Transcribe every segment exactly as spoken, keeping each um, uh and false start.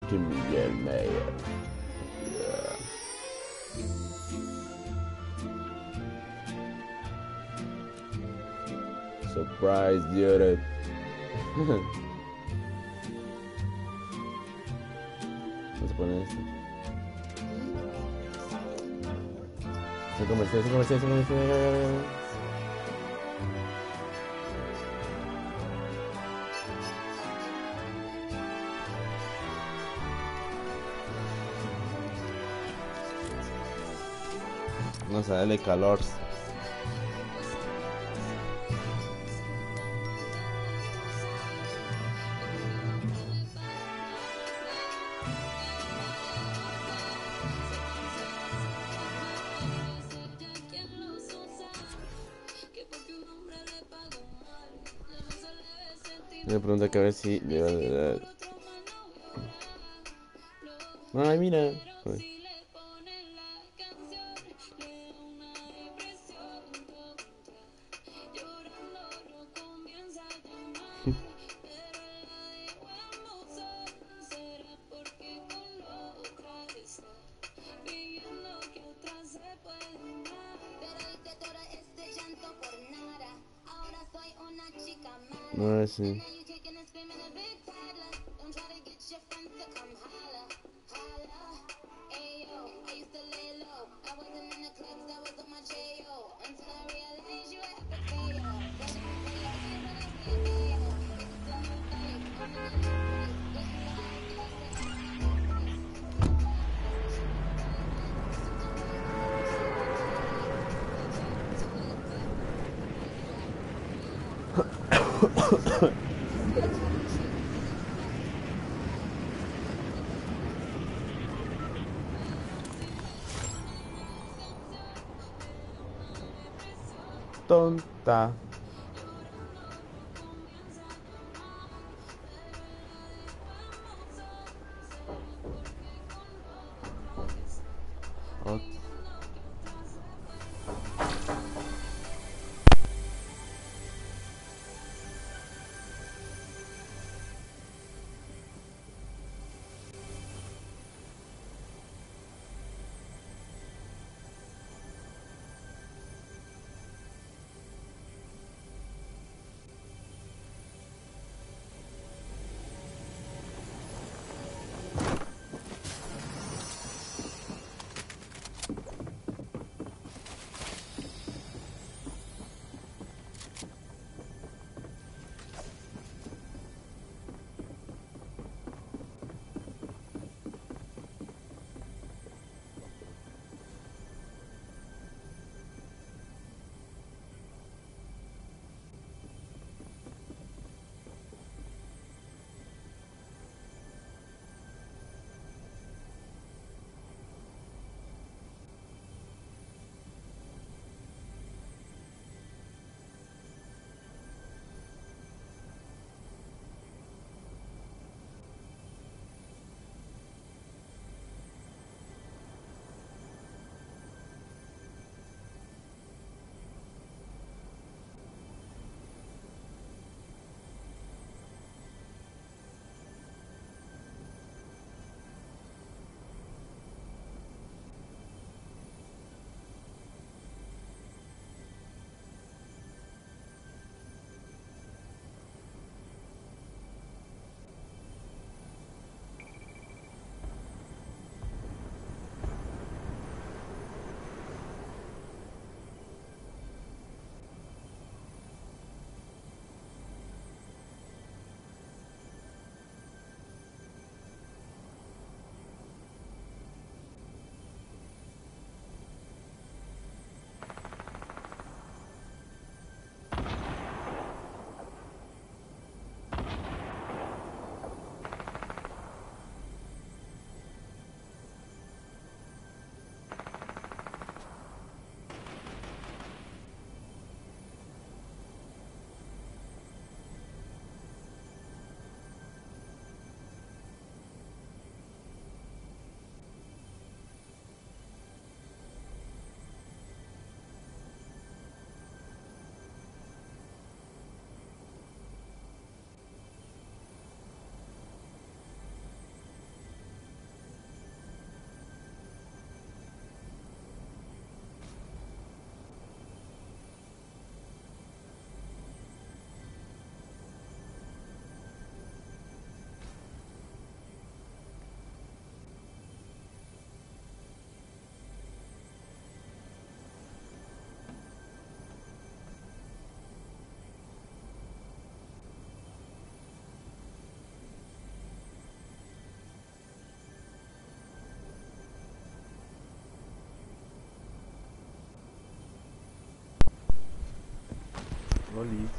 to Miguel Mayer. Yeah. Surprise, dude. Vamos a poner esto. Se comercial, se comercial, se comercial. Vamos a darle calor. Me pregunta que a ver si le va a dar. Ay, mira. Joder. No, sí. Tonta. Oh. Lolis.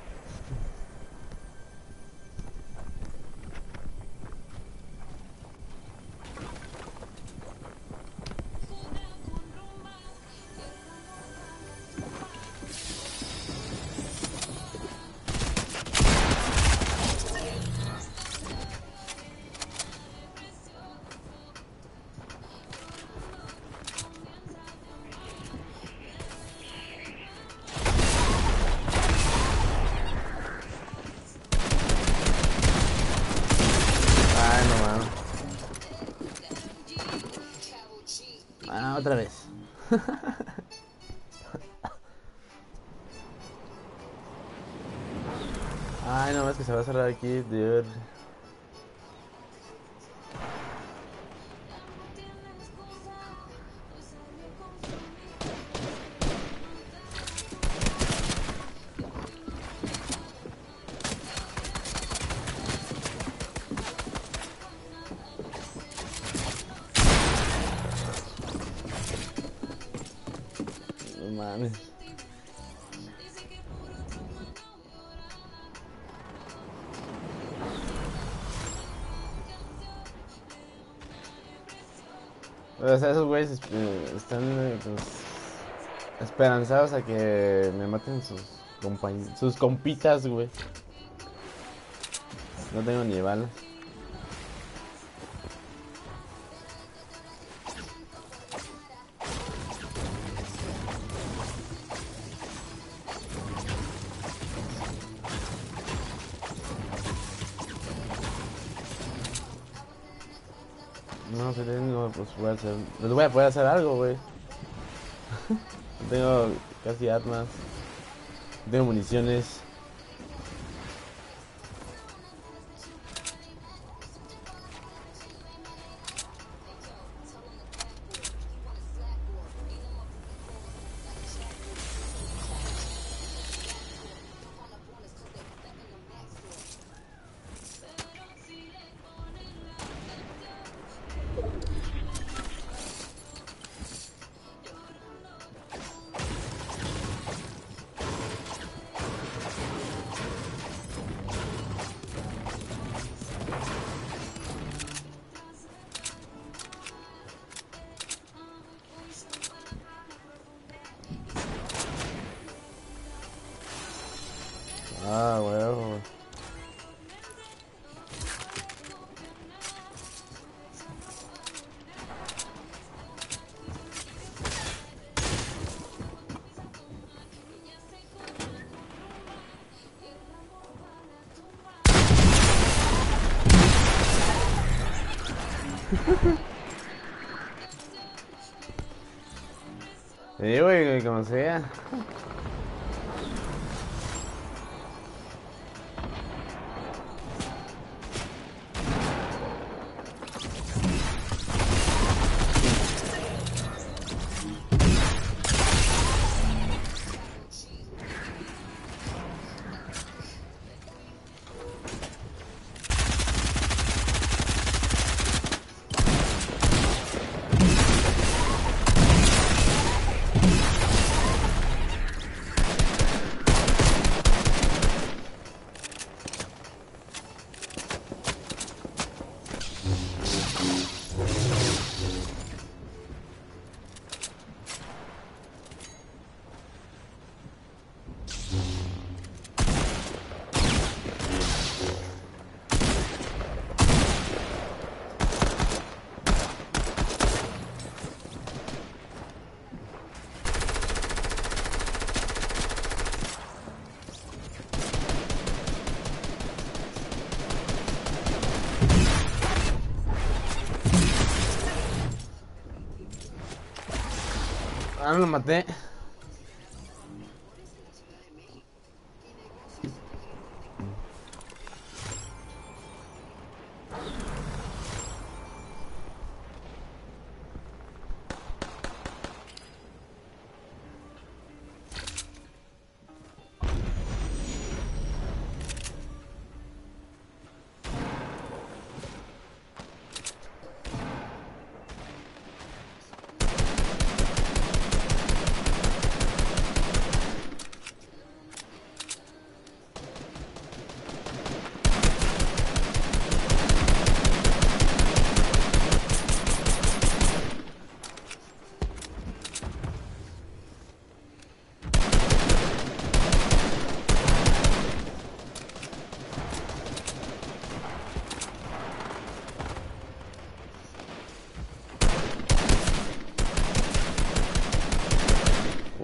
Ah, otra vez. Ay, no, es que se va a cerrar aquí, dude. No mames. O sea, esos güeyes eh, están eh, pues, esperanzados a que me maten sus compañ sus compitas, güey. No tengo ni balas. No, si tengo, pues voy a hacer. Les voy a poder hacer algo, güey. No tengo casi armas. No tengo municiones. Ah, huevo. Sí, güey, como sea. Ah, no lo maté.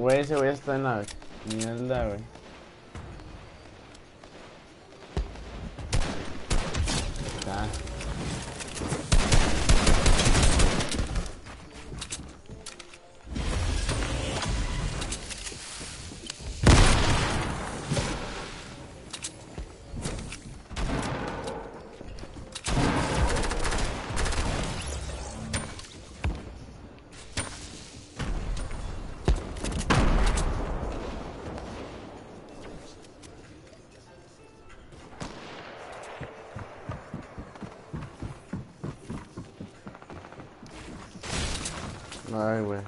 Güey, ese güey está en la mierda, güey. Está. Ay, güey.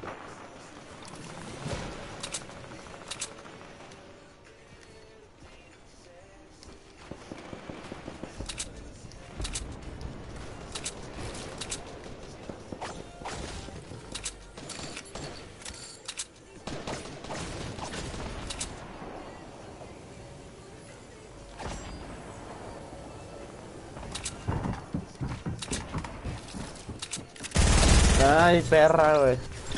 Ay, perra, güey.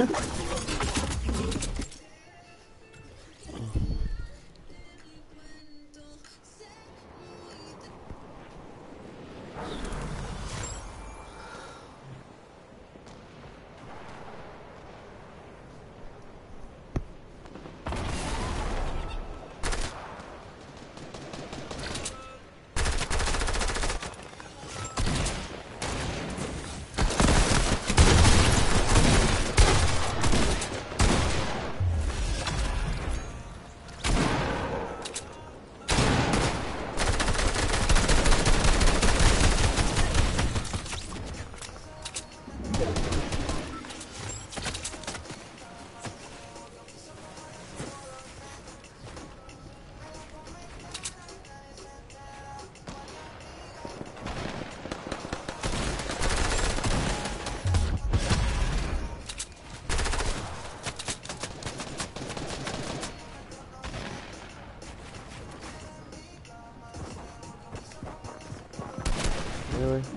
Ay, güey.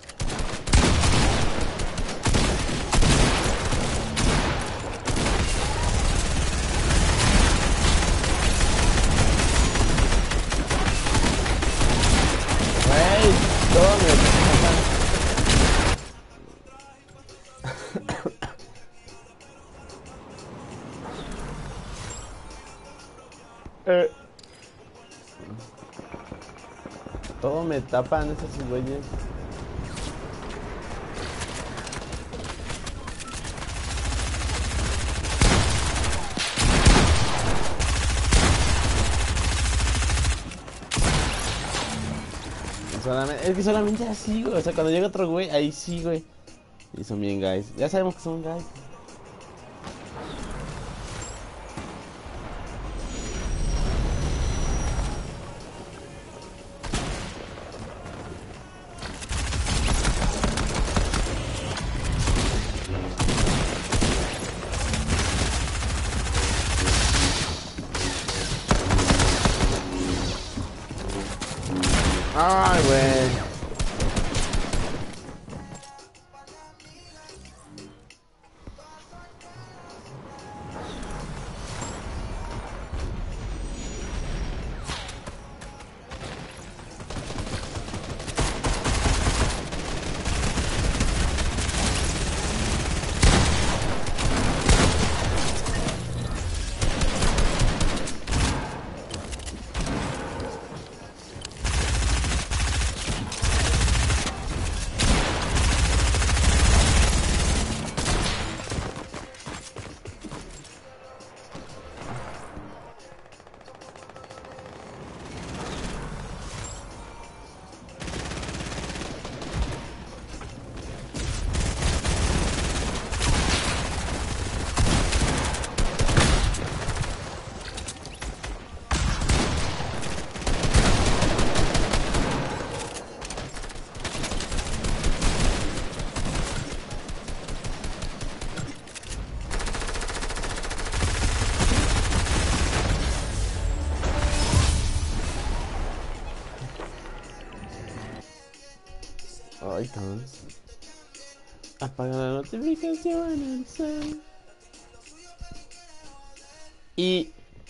Güey, todo me eh. Todo me tapan esos güeyes. Solamente, es que solamente así, güey. O sea, cuando llega otro güey, ahí sí, güey. Y son bien guys. Ya sabemos que son guys. Ay, güey. Ay, cabrón. Apaga la notificación, el cel. Y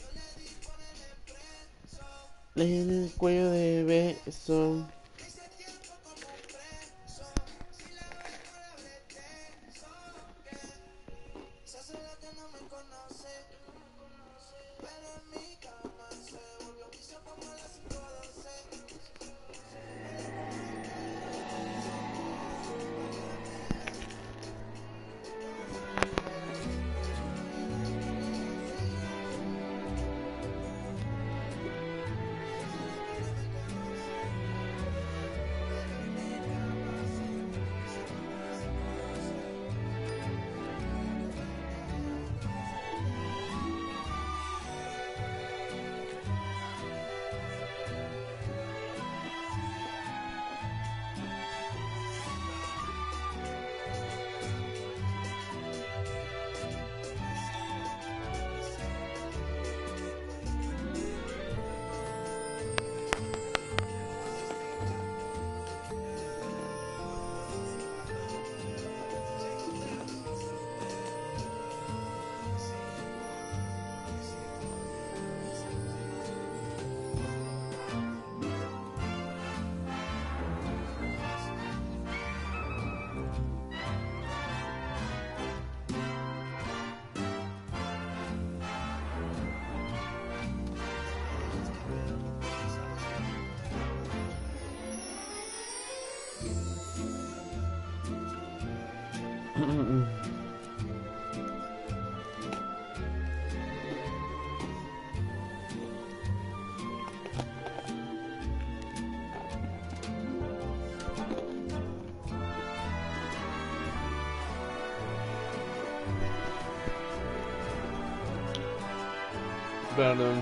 en el cuello de beso. Perdón.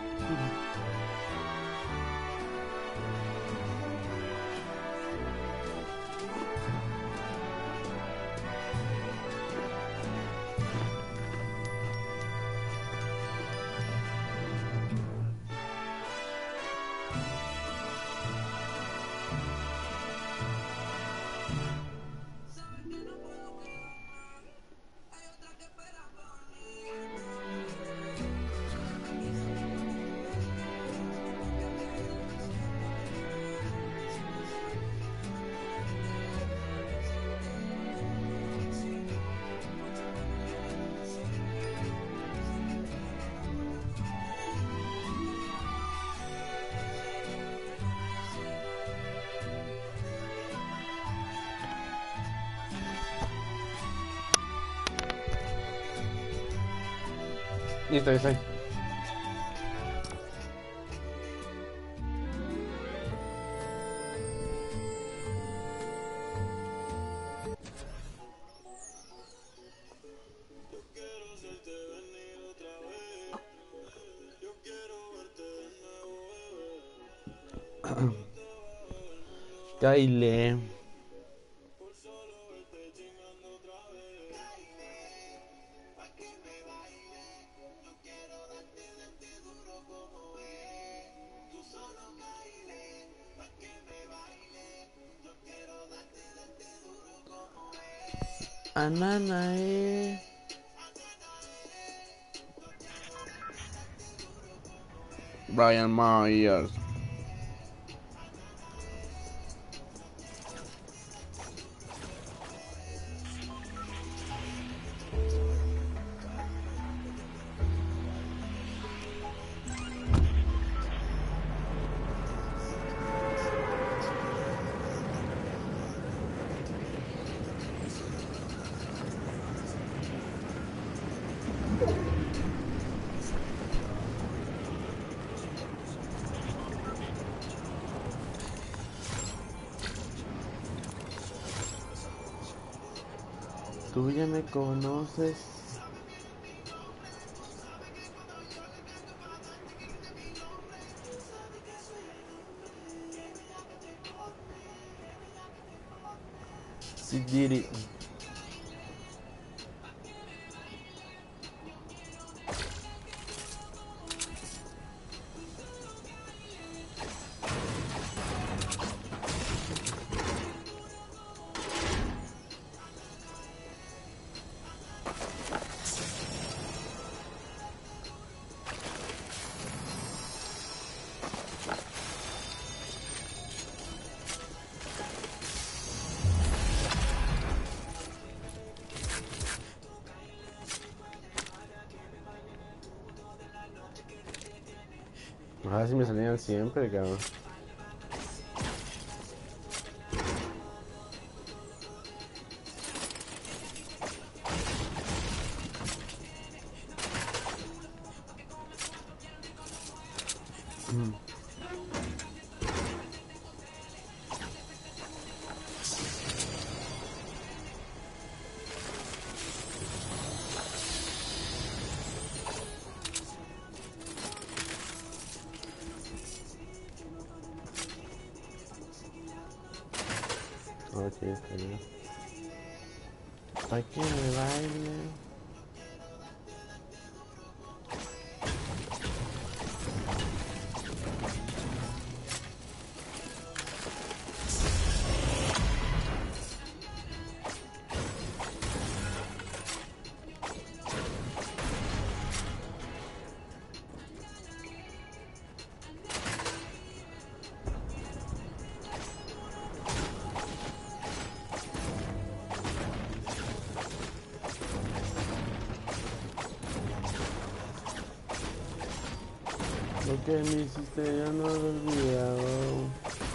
Listo, ya estoy. Kyle. Ananae. Brian Myers. Tú ya me conoces. Sí, Diri. Ojalá sí me salían siempre, cabrón. Ok, está bien. ¿Para qué me baile? Lo que me hiciste yo no lo he olvidado.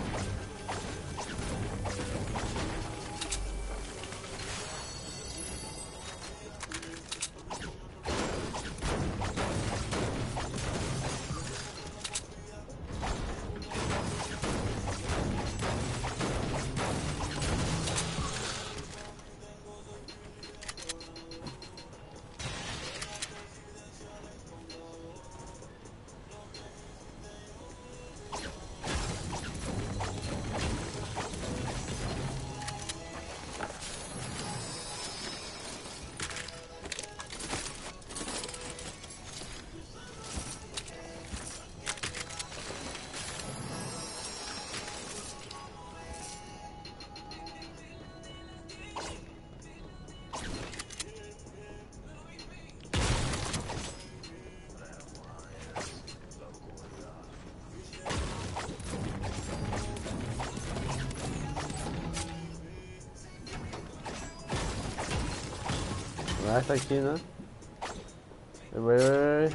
Ah, está aquí, ¿no? Voy, voy, voy.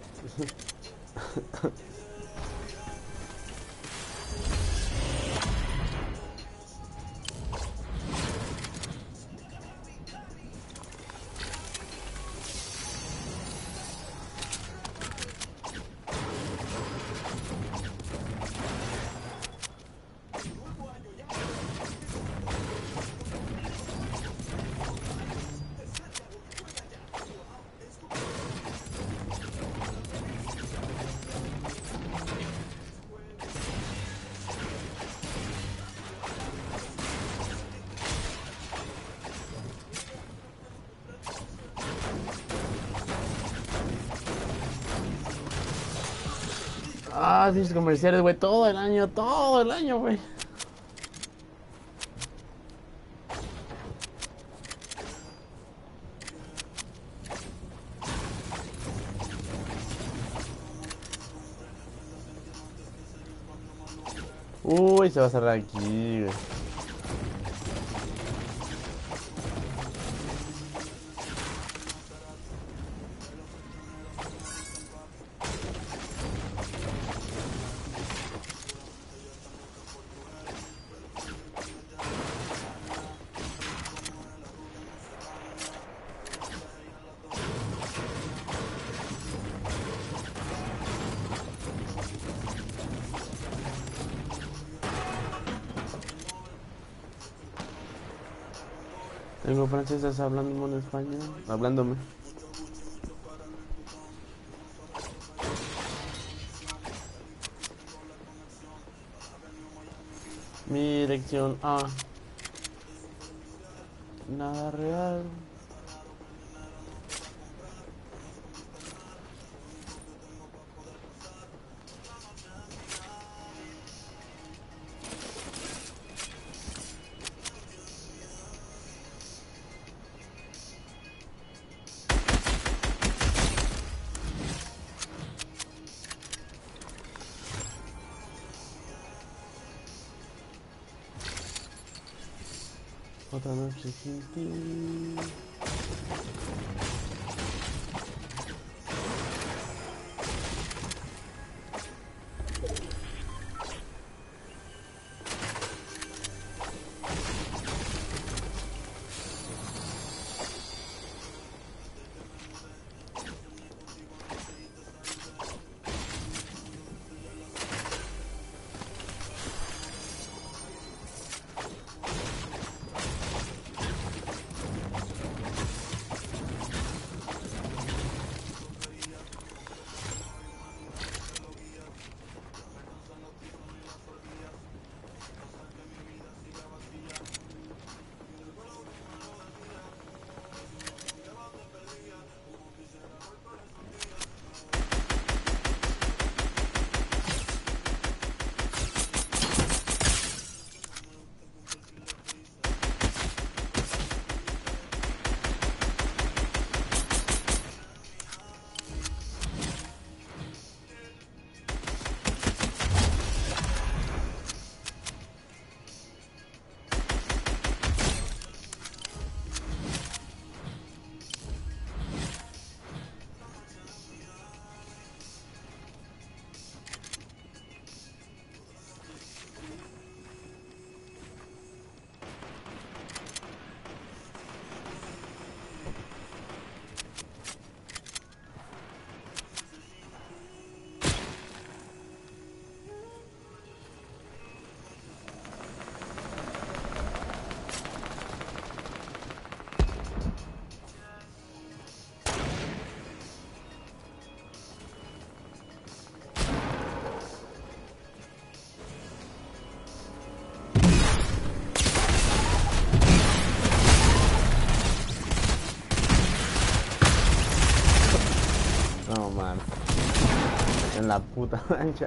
Ah, pinches comerciales, güey, todo el año, todo el año, güey. Uy, se va a cerrar aquí, güey. Tengo francesas hablando en español, hablándome. Mi dirección A. Nada real. Otra noche sin ti. la puta mancha.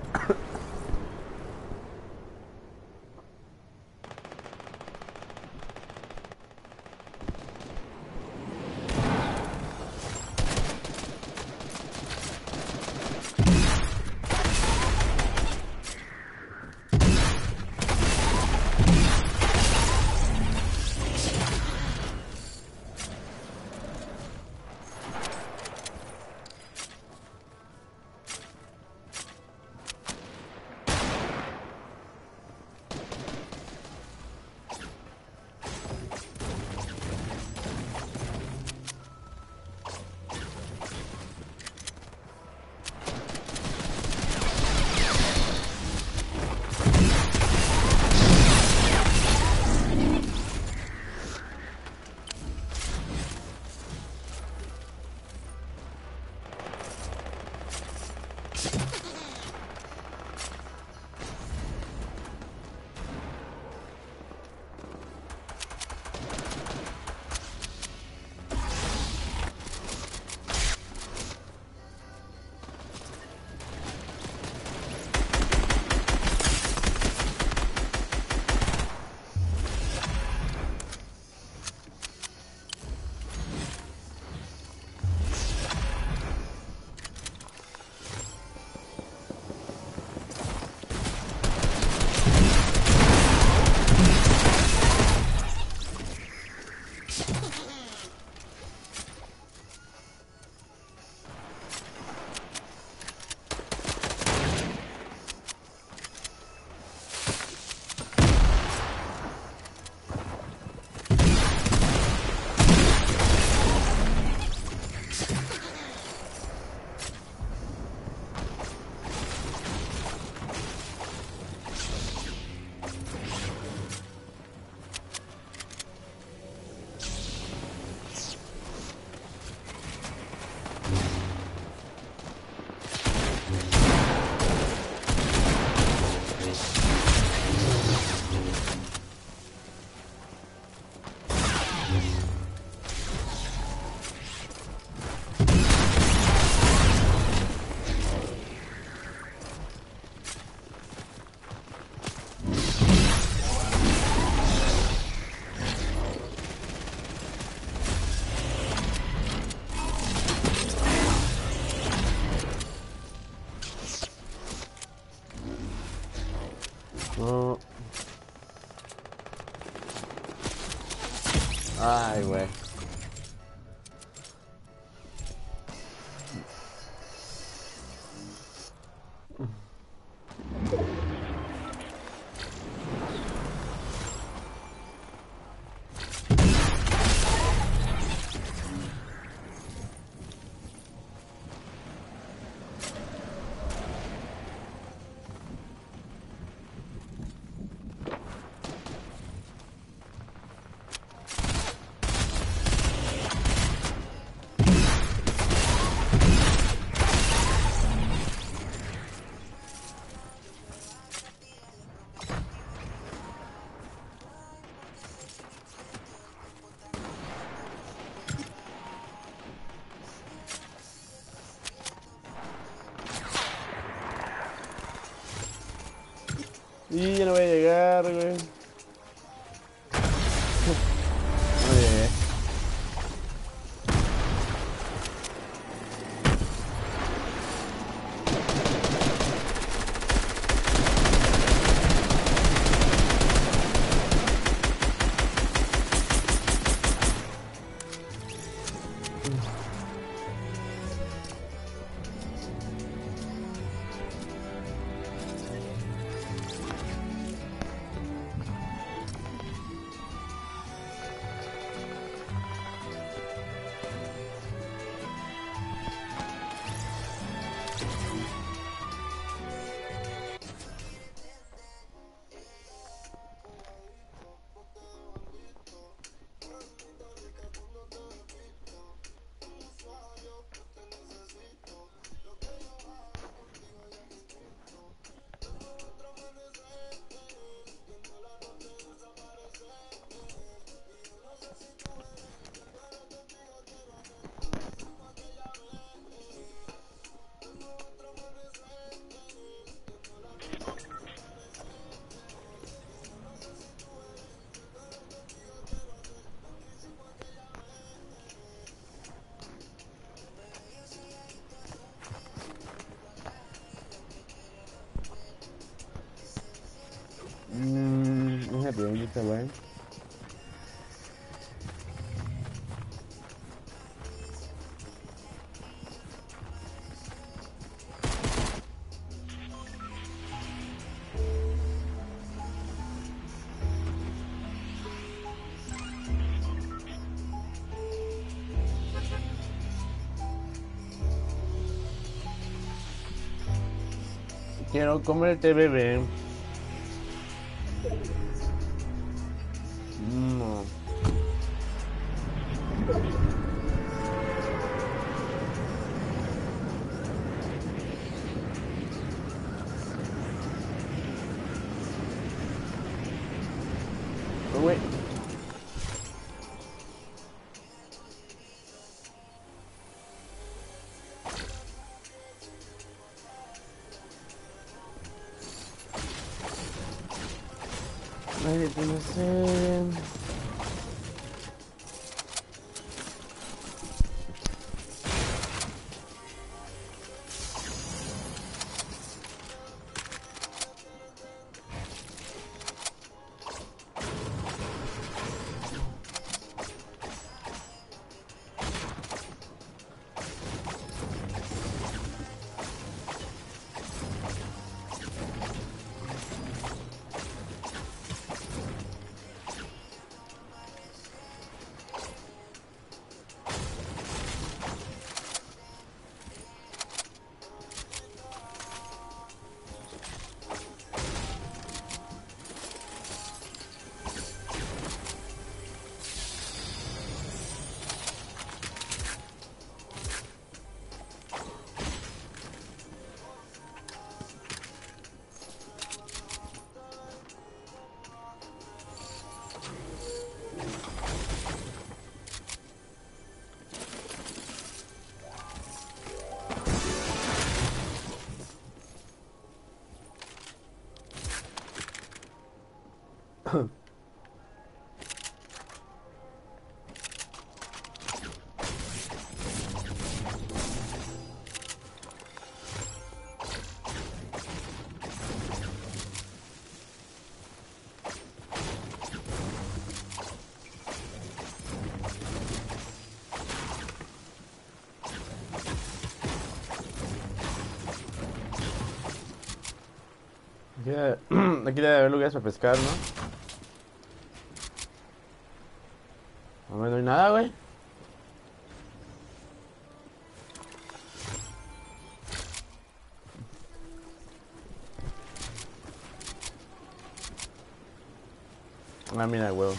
No. Ay, güey. Y ya no voy a llegar, güey. No llegué. bien, está bueno. Quiero comerte, bebé. No. Güey. Nadie tiene sed. Aquí debe, aquí debe haber lugares para pescar, ¿no? No, no hay nada, güey. Ah, mira, huevo.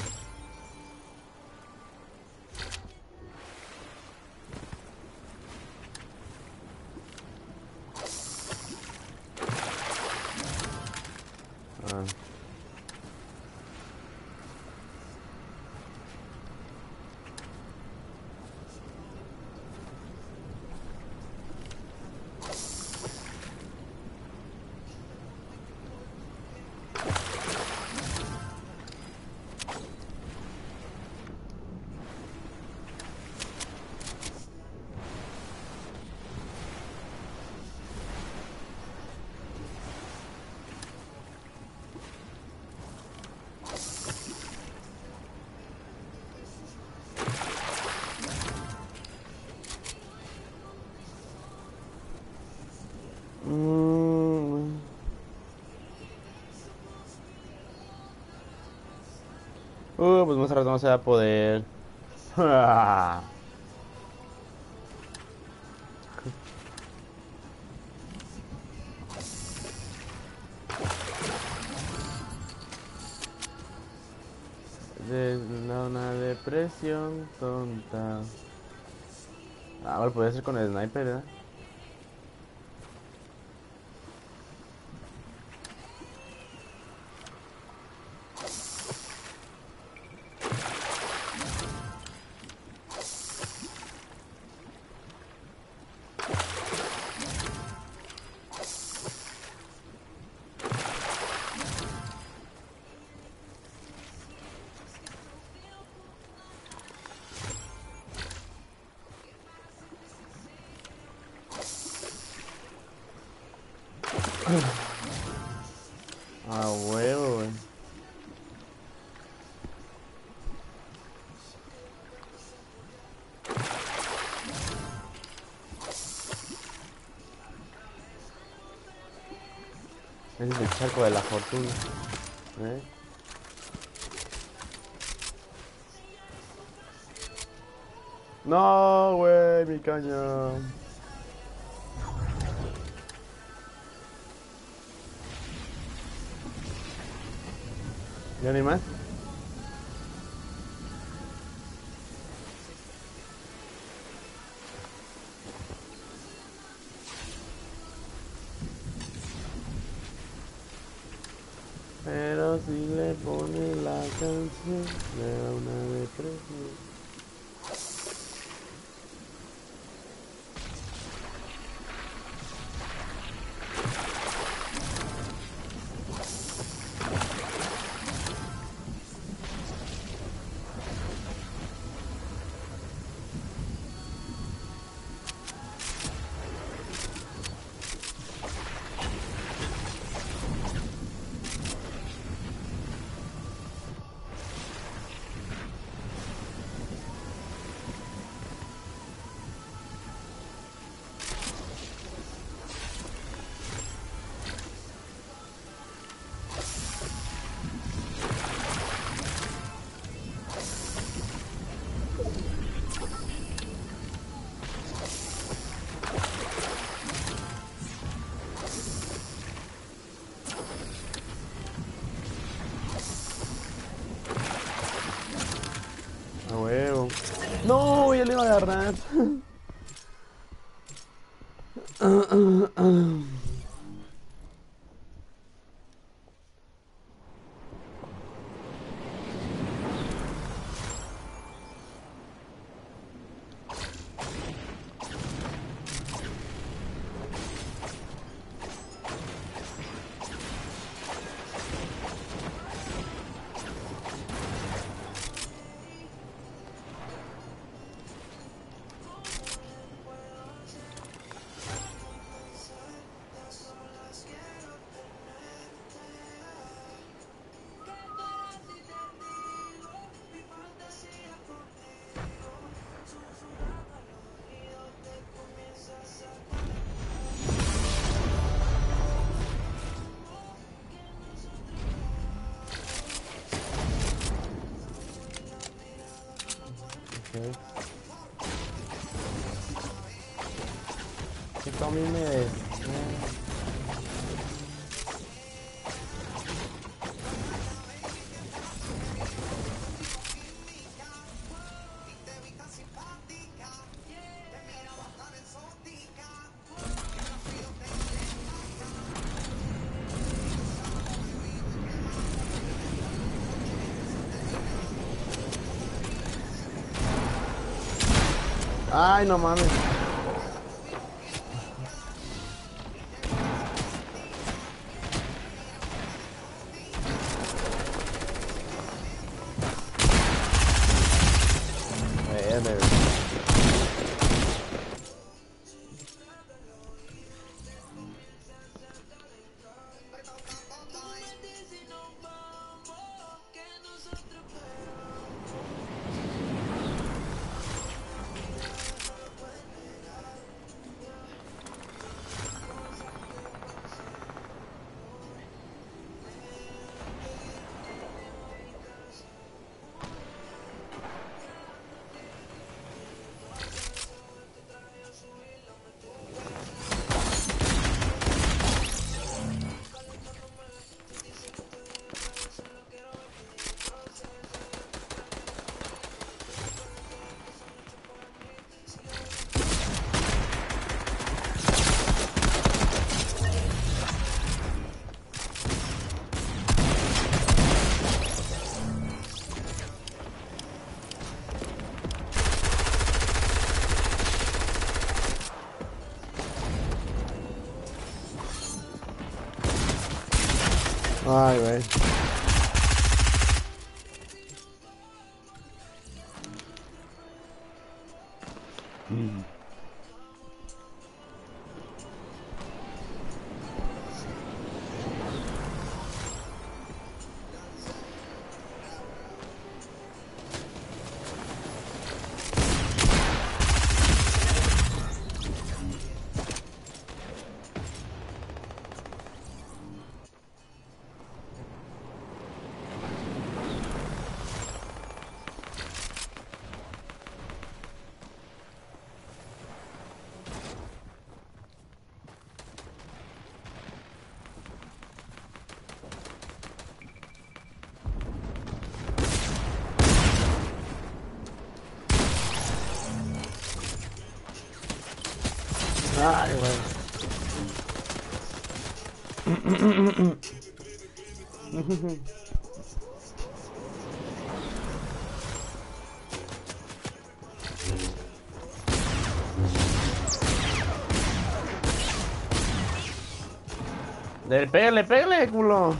Ah. Mm. Uh, pues más rato no se va a poder. De una depresión tonta. Ah, bueno, podría ser con el sniper, ¿eh? Ah, huevo, güey. Ese es el charco de la fortuna. ¿Eh? No, güey, mi caña. ¿Ya ni más? Pero si le pone la canción, le da una depresión. A huevo. No, ya le iba a agarrar. Esto a mí me des... Ay, no mames. Ver. Ay, güey. Mm. Ay, güey. Dale, pégale, pégale, culo.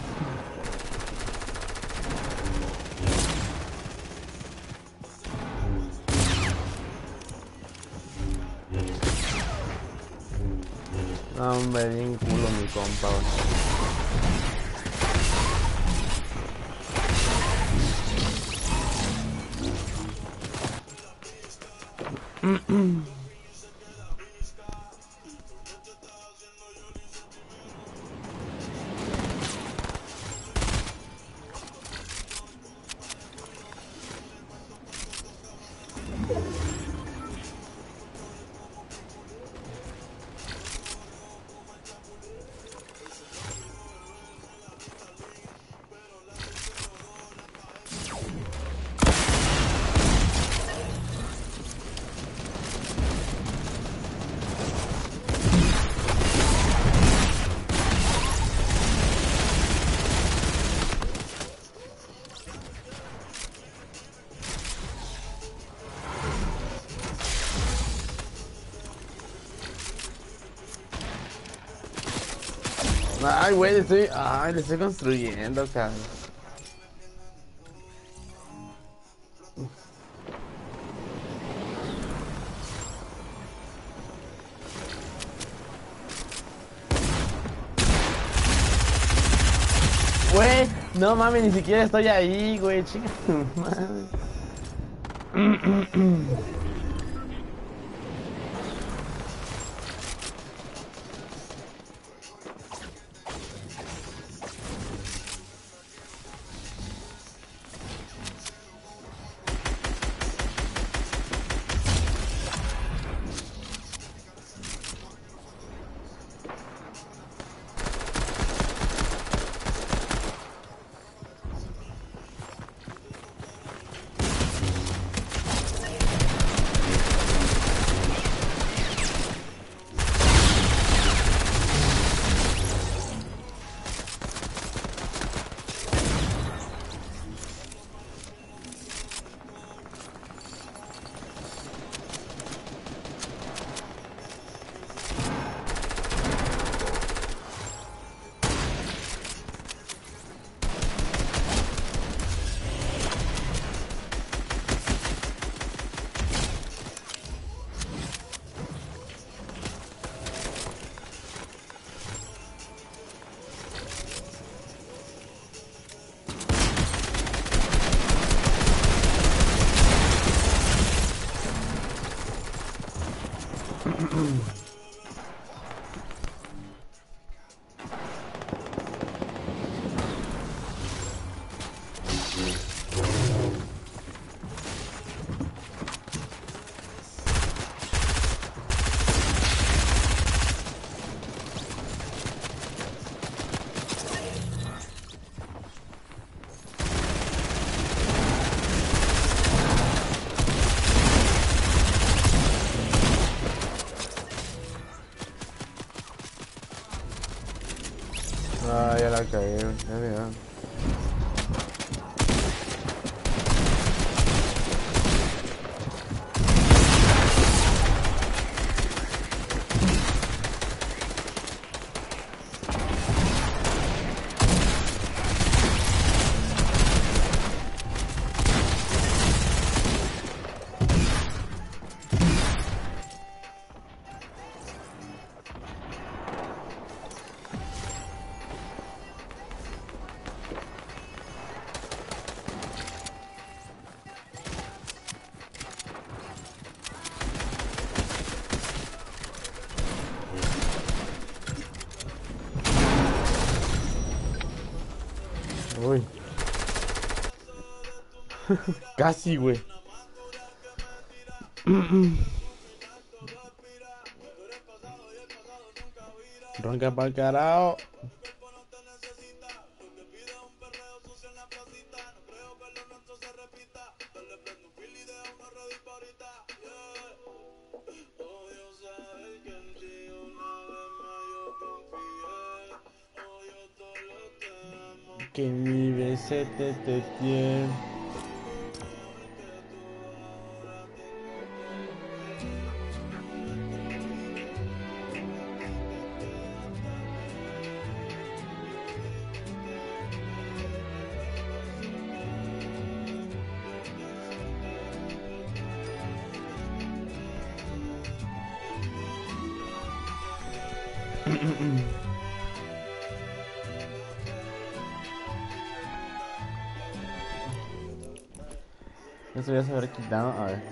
No, hombre, bien culo mi compa, güey. Ay, güey, le estoy. Ay, le estoy construyendo, cabrón. Güey, no mames, ni siquiera estoy ahí, güey, chica. Madre. Ah, ya la cagué, ya veo. Uy. Casi, güey. Ronca pa'l carajo. Que mi besete te tiene. Eso ya se habrá quitado. A ver.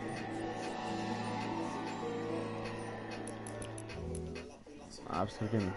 Ah, pues creo que no.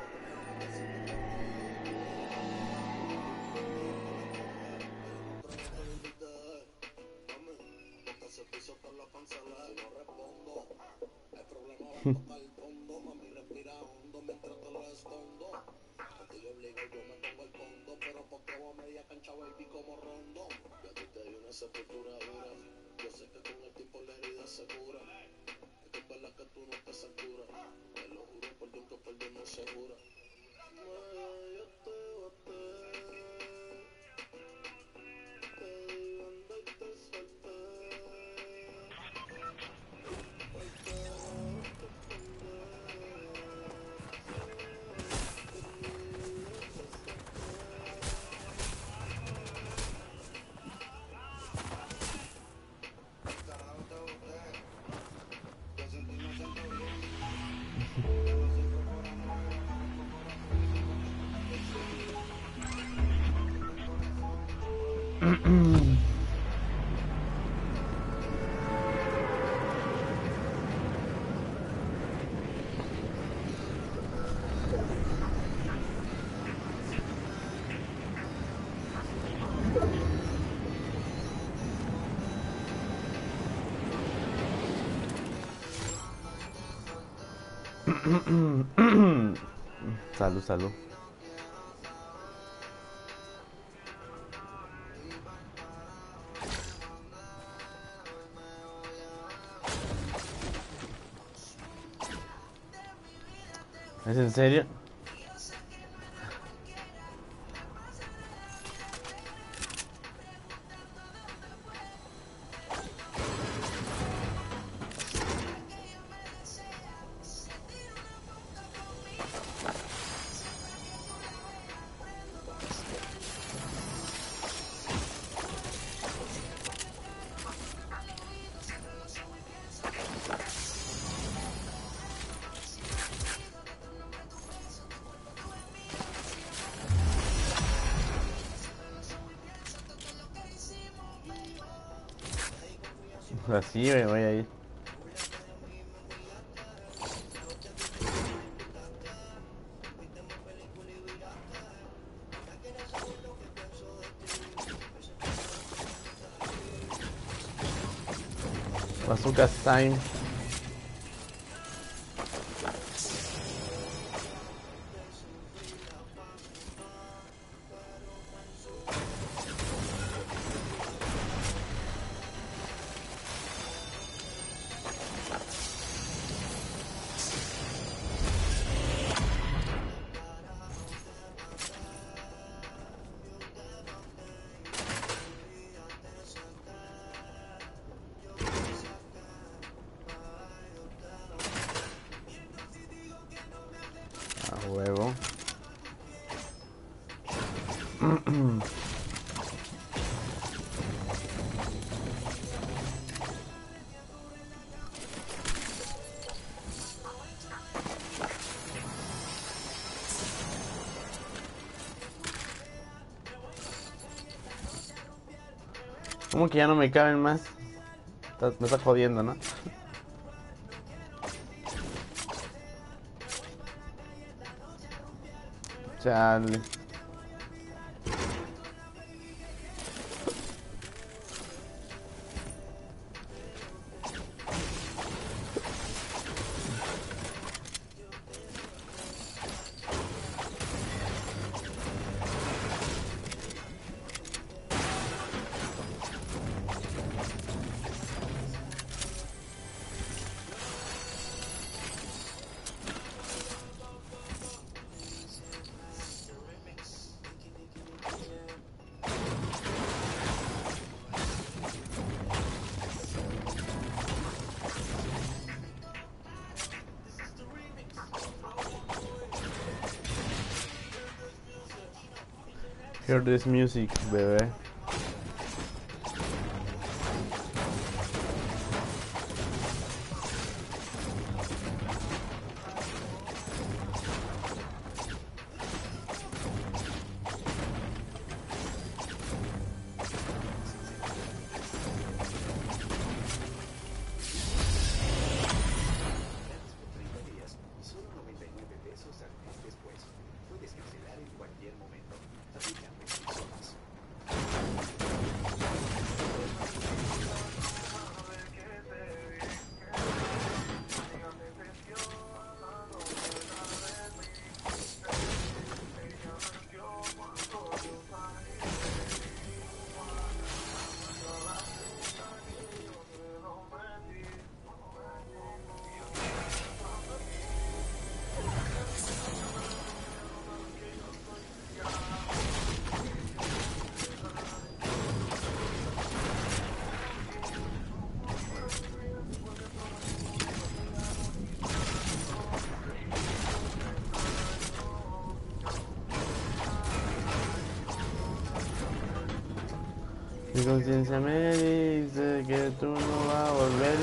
Salud, salud. ¿Es en serio? Así me voy a ir. Bazooka time. A huevo. ¿Cómo que ya no me caben más? Me está jodiendo, ¿no? Chale. Hear this music, bebé. Mi conciencia me dice que tú no vas a volver.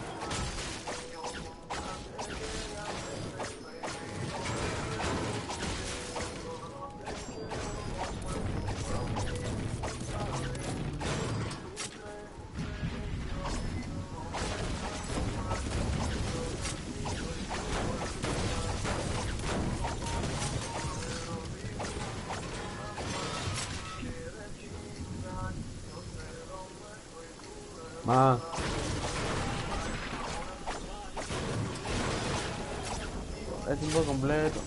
Ma. Es tiempo completo.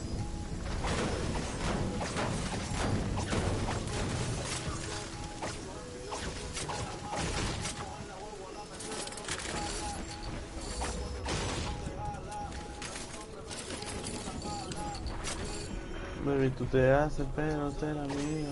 Baby, tú te haces, pero te la mía.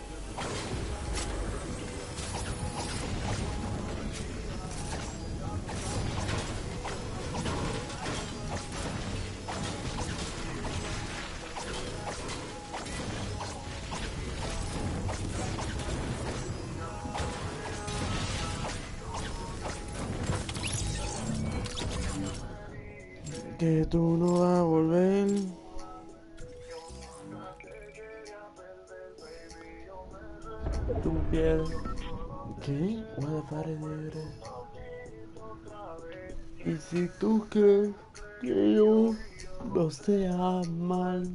Que tú no vas a volver. Tu piel. ¿Qué? Una pared negra. Y si tú crees que yo no sea mal.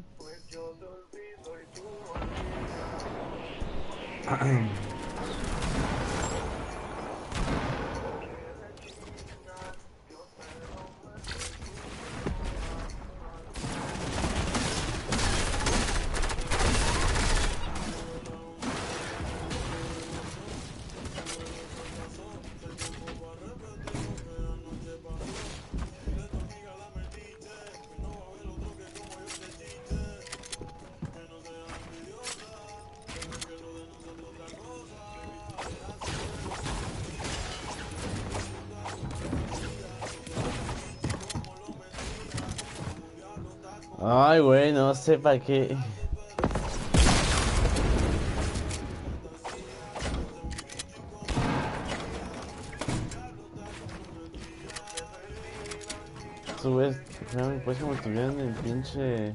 Ay, güey, no sé para qué. Subes, pues como estuvieran en el pinche.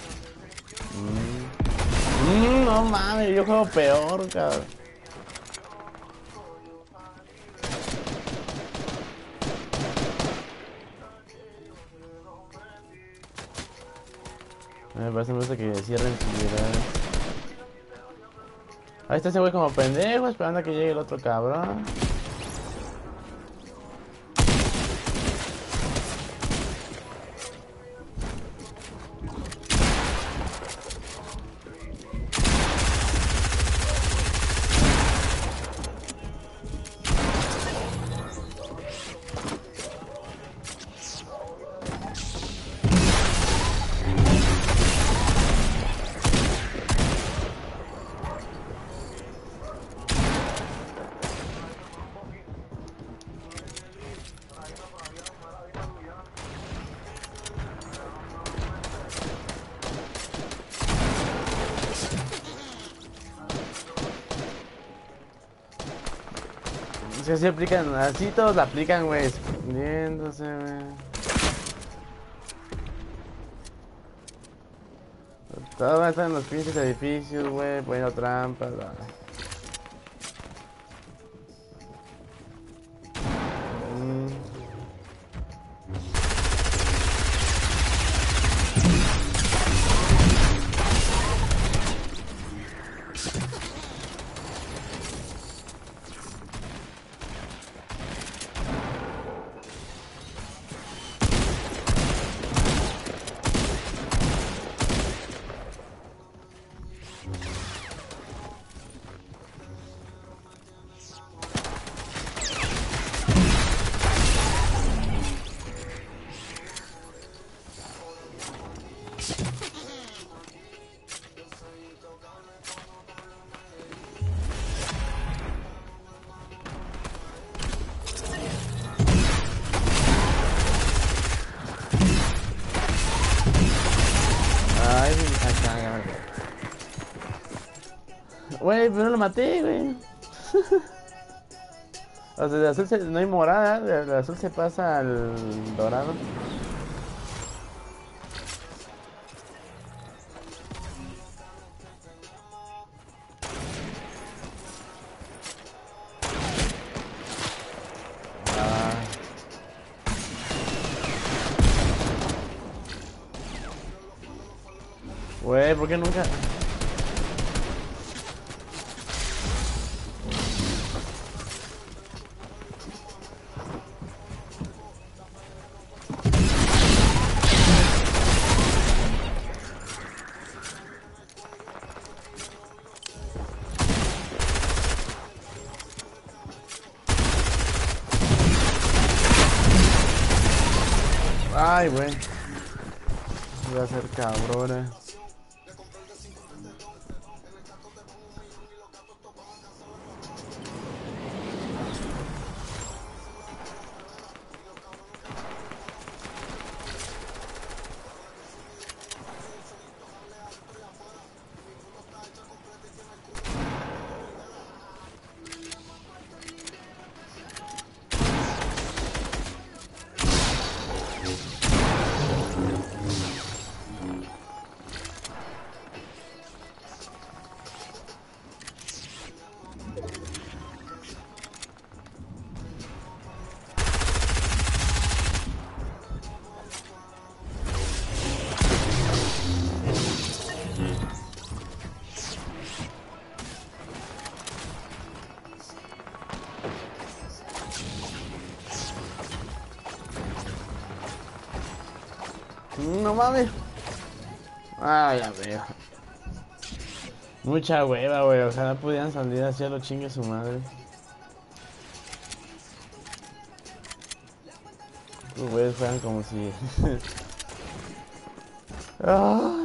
Mm. Mm, no mames, yo juego peor, cabrón. Me parece me gusta que cierren su vida. Ahí está ese güey como pendejo, esperando a que llegue el otro cabrón. Es que así aplican, así todos la aplican, güey. Escondiéndose, güey. Todos están en los pinches edificios, güey, poniendo trampas. La... Mm. Güey, pero no lo maté, güey. O sea, de azul se, no hay morada, de, de azul se pasa al dorado. Ah. Güey, ¿por qué nunca? Ay, güey. Voy a ser cabrona. No mames. Ah, ya veo. Mucha hueva, güey. Ojalá pudieran salir así a lo chingue su madre. Los güeyes fueran como si... ah.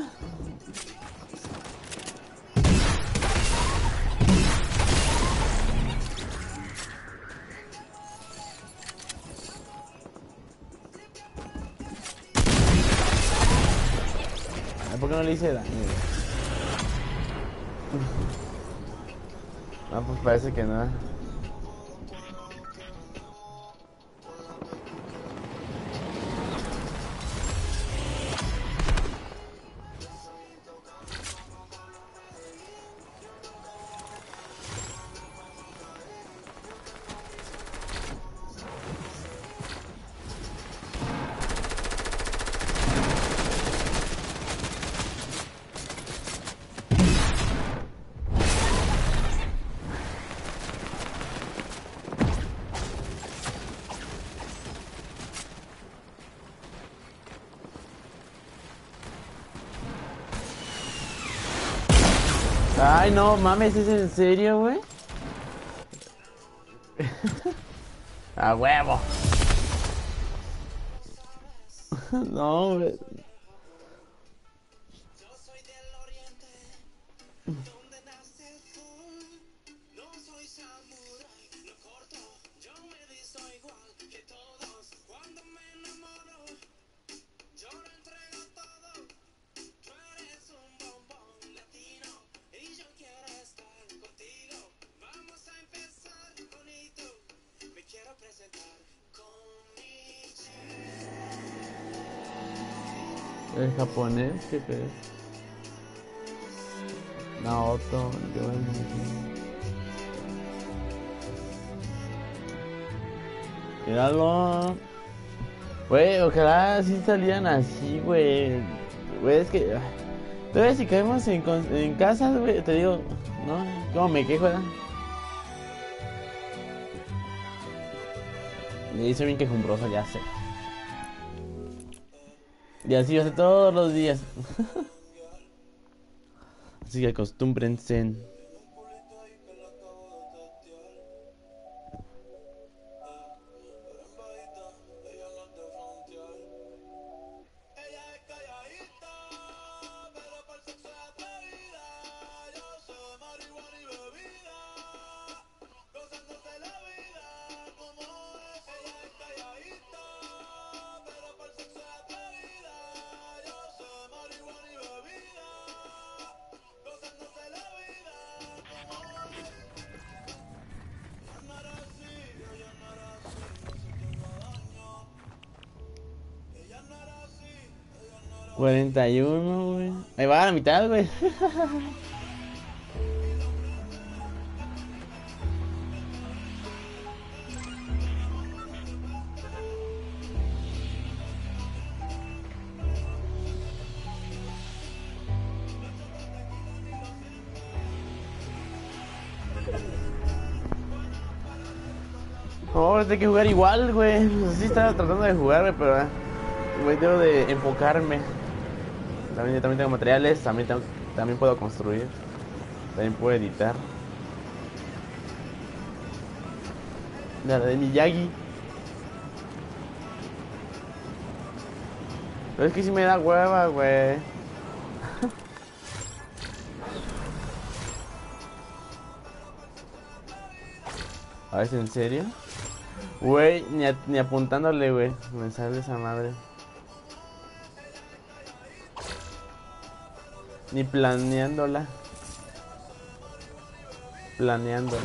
¿Por qué no le hice daño? No, pues parece que no. Ay, no mames, ¿es en serio, güey? A huevo. No, güey. El japonés, ¿qué crees? Naoto, yo míralo. Güey, ojalá sí salían así, güey. Güey, es que... Todavía si caemos en, en casas, güey, te digo, ¿no? ¿Cómo me quejo, eh? Me hizo bien quejumbroso, ya sé. Y así hace todos los días. Así que acostúmbrense. cuarenta y uno, güey. Ahí va a la mitad, güey. No, hay que jugar igual, güey. Sí estaba tratando de jugar, güey, pero... Güey, debo de enfocarme. También, también tengo materiales, también, también puedo construir. También puedo editar. La de Miyagi. Pero es que sí me da hueva, güey. A ver, ¿en serio? Güey, ni, ni apuntándole, güey. Me sale esa madre. Ni planeándola. Planeándola.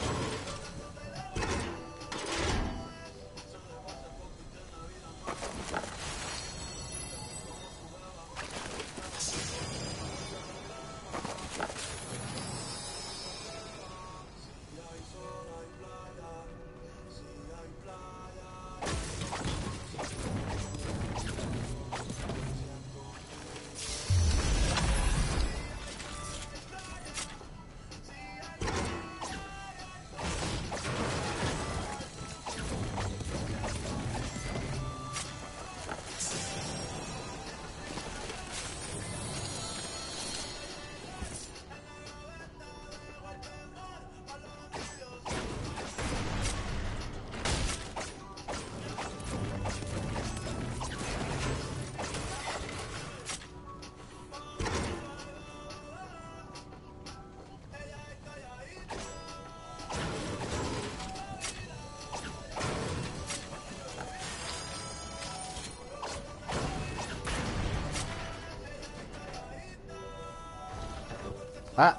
Ah.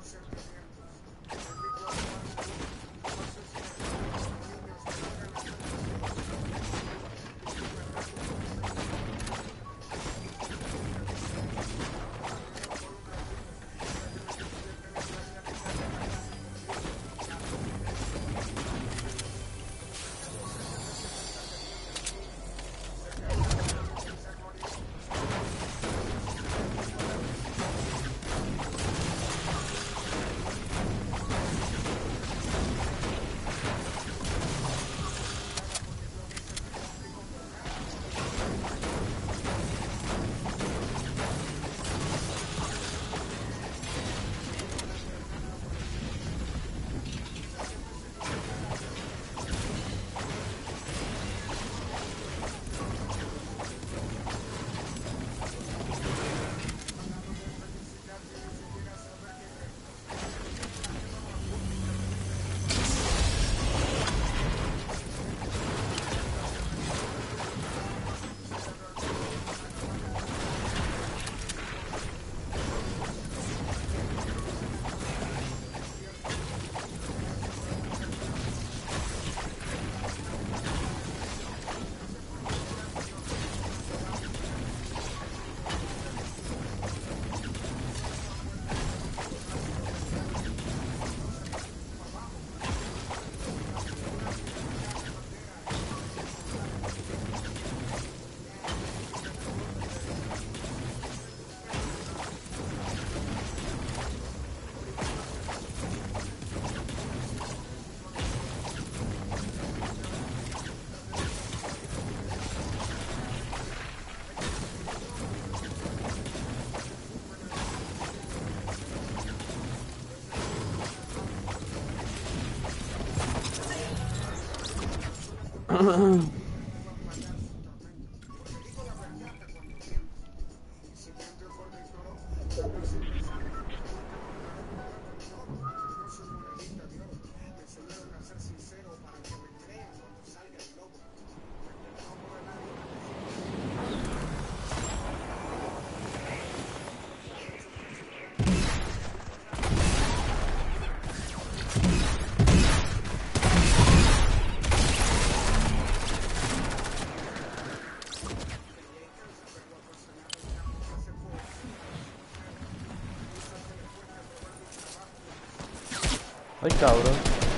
Ay, cabrón.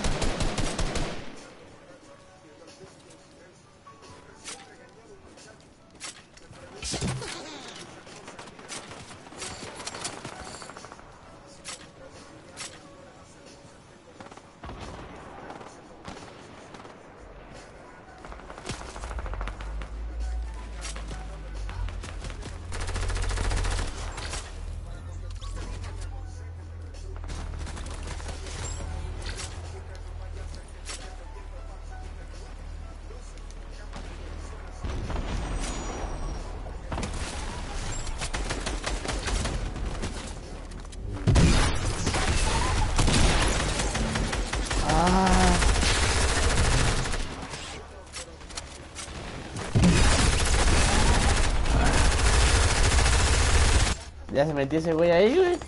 Ya se metió ese güey ahí, güey.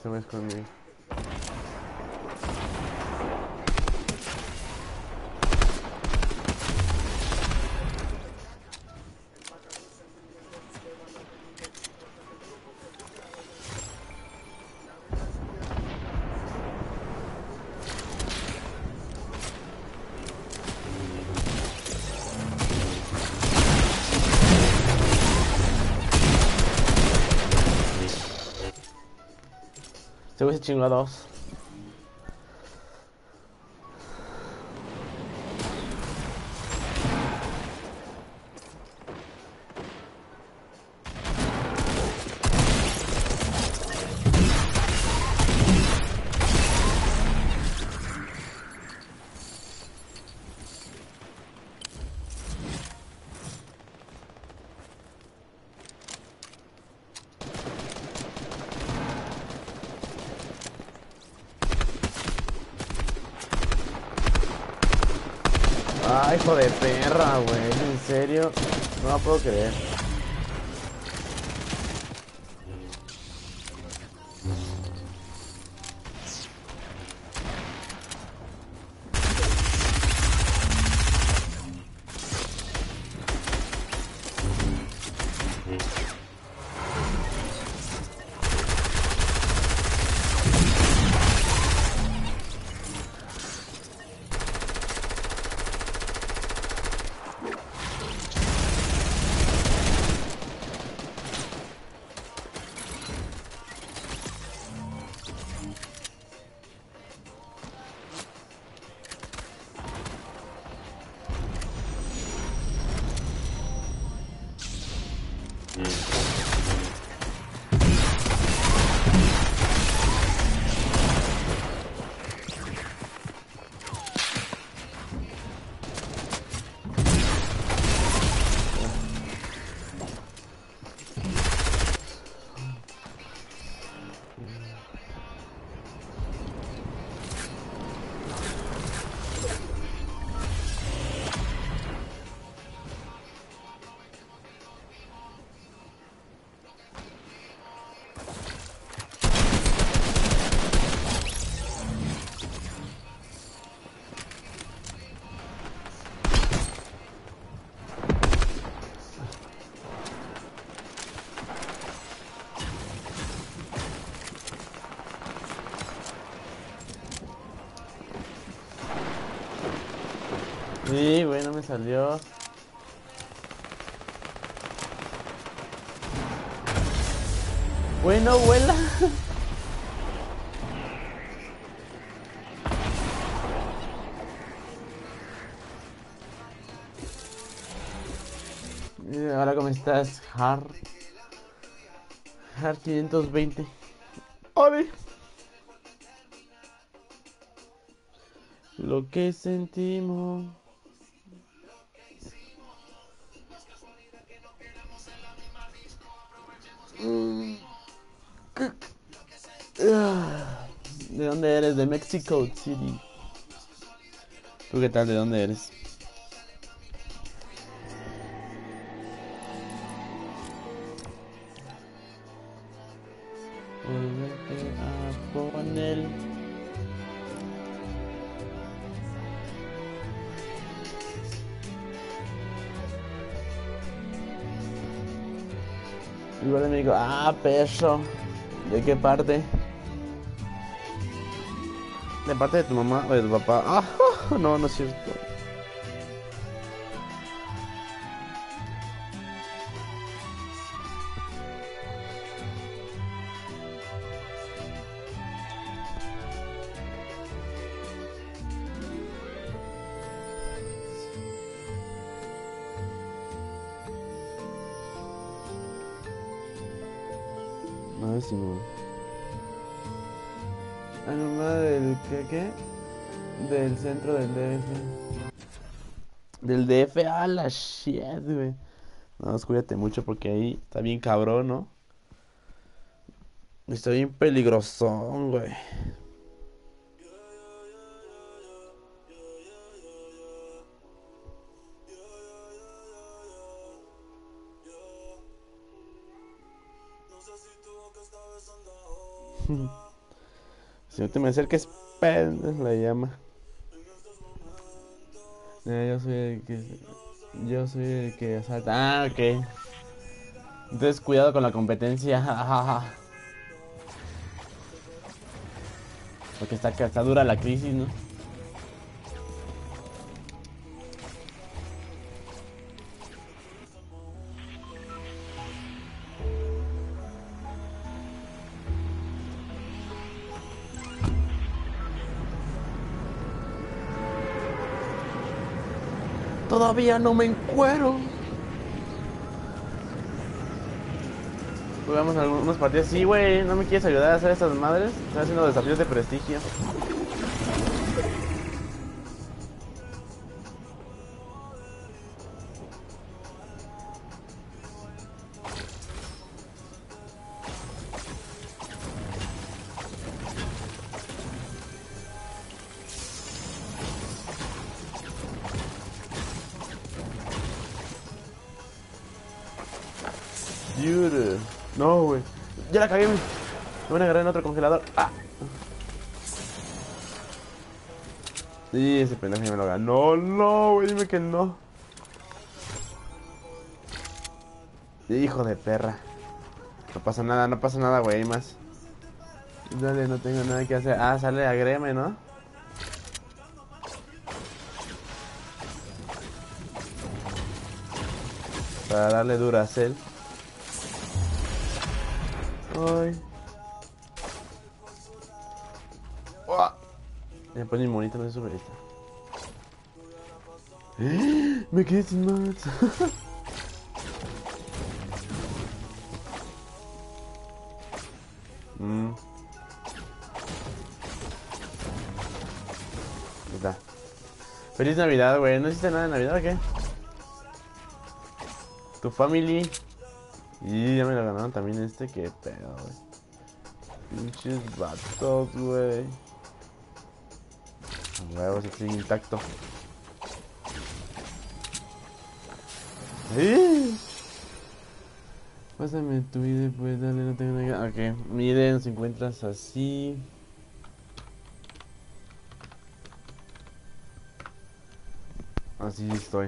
Se me escondí. Se hubiese chingado a dos. Ay, hijo de perra, güey. En serio, no lo puedo creer. Sí, güey, no me salió. Bueno, vuela. Ahora, ¿cómo estás, Har? Har quinientos veinte. ¡Ole! Lo que sentimos. Mm. ¿De dónde eres? De Mexico City. ¿Tú qué tal? ¿De dónde eres? Volvete a poner. Igual me digo, ah, perro. ¿De qué parte? ¿De parte de tu mamá o de tu papá? Ah, no, no es cierto. No, si no. Ah, no, del ¿qué, qué? Del centro del D F. Del D F, ah, la shit, güey. No, cuídate mucho porque ahí está bien cabrón, ¿no? Está bien peligrosón, güey. Si no te me acerques, pendejo, la llama. Eh, yo soy el que... Yo soy el que asalta. Ah, ok. Entonces, cuidado con la competencia. Porque está, está dura la crisis, ¿no? Todavía no me encuero. Jugamos algunos partidos. Sí, güey, ¿no me quieres ayudar a hacer estas madres? Estoy haciendo desafíos de prestigio. Dude. No, güey. Ya la cagué, güey. Me van a agarrar en otro congelador. Ah. Sí, ese pendejo ya me lo ganó. No, güey, dime que no. Hijo de perra. No pasa nada, no pasa nada, güey, más. Dale, no tengo nada que hacer. Ah, sale, agrégame, ¿no? Para darle Duracell. Ay. Oh. Me pone monito, no se sube esta. Me quedé sin más. mm. Está. Feliz Navidad, güey. ¿No hiciste nada de Navidad o qué? Tu family. Y ya me lo ganaron también este. Qué pedo, güey. Pinches vatos, güey. Huevos, sigue intacto. ¿Sí? Pásame tu I D, pues dale, no tengo nada que... Ok, mi I D nos encuentras así. Así estoy.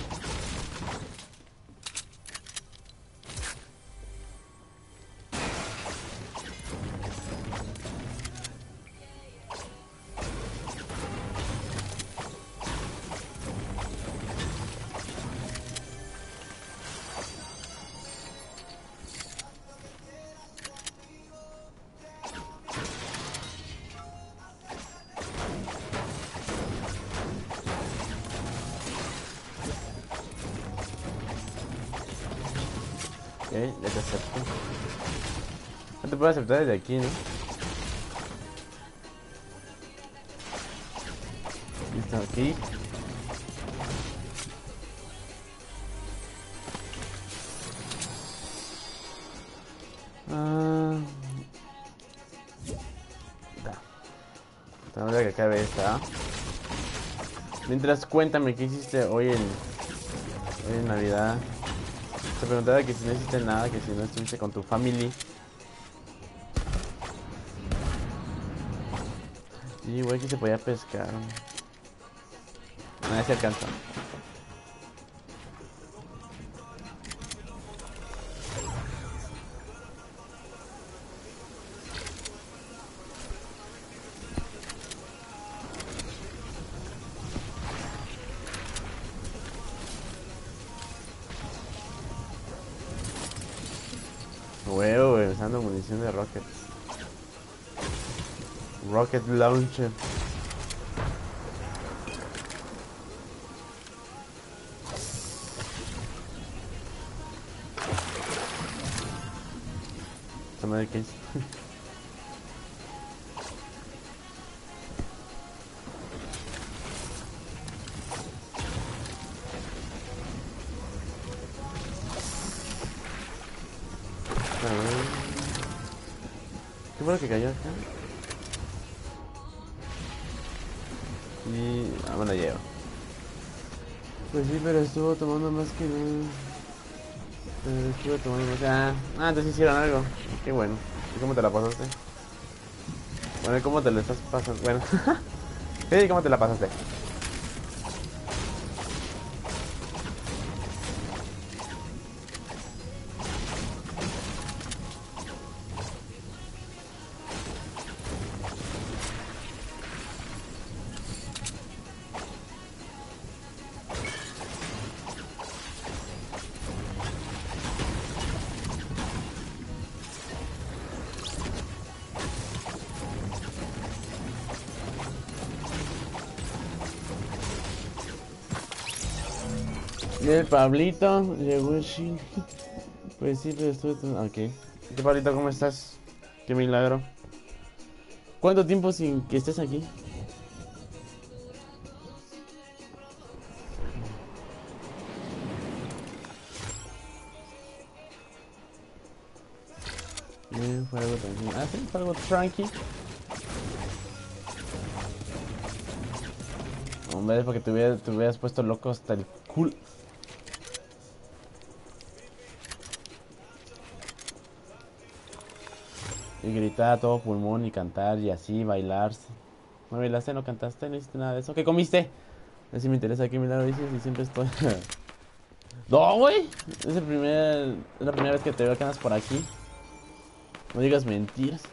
Ok, ya te acepto. No te puedo aceptar desde aquí, ¿no? Listo, aquí. Ah. Da. Hasta que acabe esta. Mientras, cuéntame qué hiciste hoy en, hoy en Navidad. Te preguntaba que si no hiciste nada, que si no estuviste con tu family. Sí, güey, que se podía pescar. Nadie se alcanza. Huevo, güey, usando munición de rocket. Rocket launcher. ¿Esta madre qué es? ¿Qué fue lo que cayó acá? Y... ah, me lo llevo. Pues sí, pero estuvo tomando más que... Pero estuvo tomando más... Ah, ah, entonces hicieron algo. Qué bueno. ¿Y cómo te la pasaste? Bueno, ¿cómo te lo estás pasando? Bueno. Sí, ¿cómo te la pasaste? El Pablito, llegó el Shin. Pues sí, pero estuve... Ok. ¿Qué, Pablito, cómo estás? Qué milagro. ¿Cuánto tiempo sin que estés aquí? Bien, fue algo tranquilo. Ah, sí, fue algo tranqui. Hombre, es porque te hubieras, te hubieras puesto loco hasta el culo. Y gritar a todo pulmón y cantar y así, bailar. ¿No bailaste? ¿No cantaste? ¿No hiciste nada de eso? ¿Qué comiste? A ver si me interesa qué milagro dices y siempre estoy... No, güey. Es el primer... Es la primera vez que te veo que andas por aquí. No digas mentiras.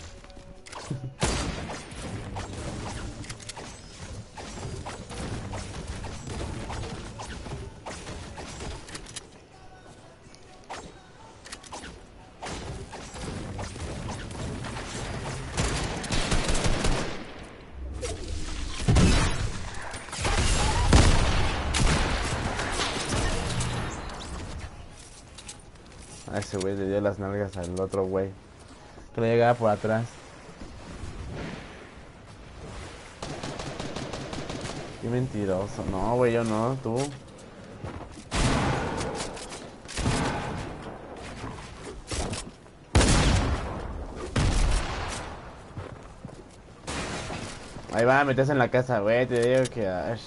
A ese güey le dio las nalgas al otro güey que le llegaba por atrás. Qué mentiroso. No, güey, yo no, tú. Ahí va, metes en la casa, güey, te digo que... Ay.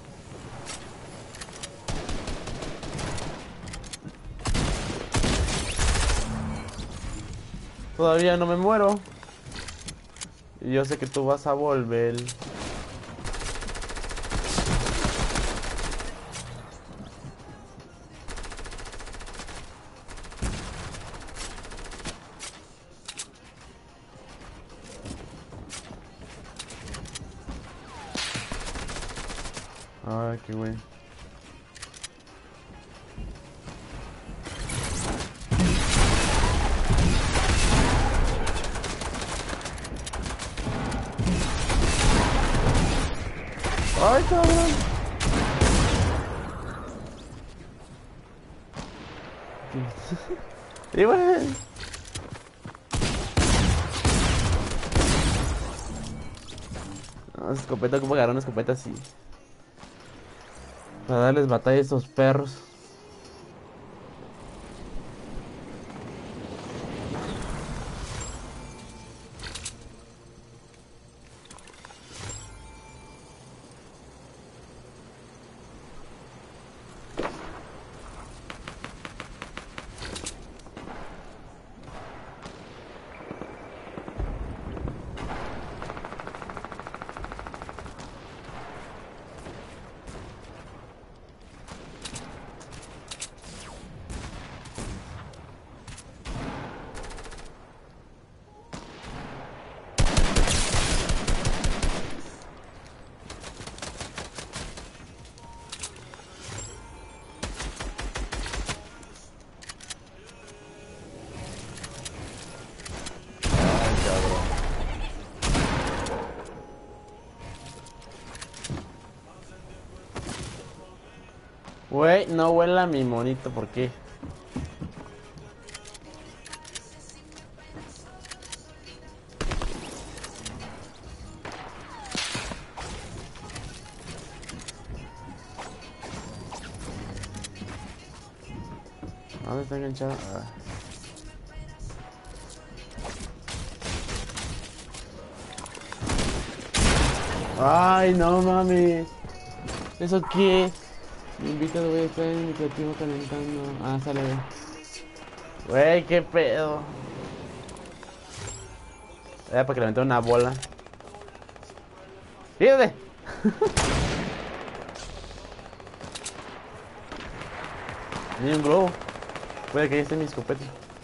Todavía no me muero. Y yo sé que tú vas a volver. Ay, qué güey. Ay, cabrón. Y bueno. No, escopeta, como agarrar una escopeta así. Para darles batalla a estos perros. Güey, no huela mi monito, ¿por qué? ¿Dónde está enganchado? Ah. Ay, no mames. ¿Eso qué? Me invita, voy a estar en mi creativo calentando. Ah, sale, güey. Güey, qué pedo. Era para que le aventara una bola. ¡Fíjate! Ni un globo. Puede que ahí esté mi escopeta.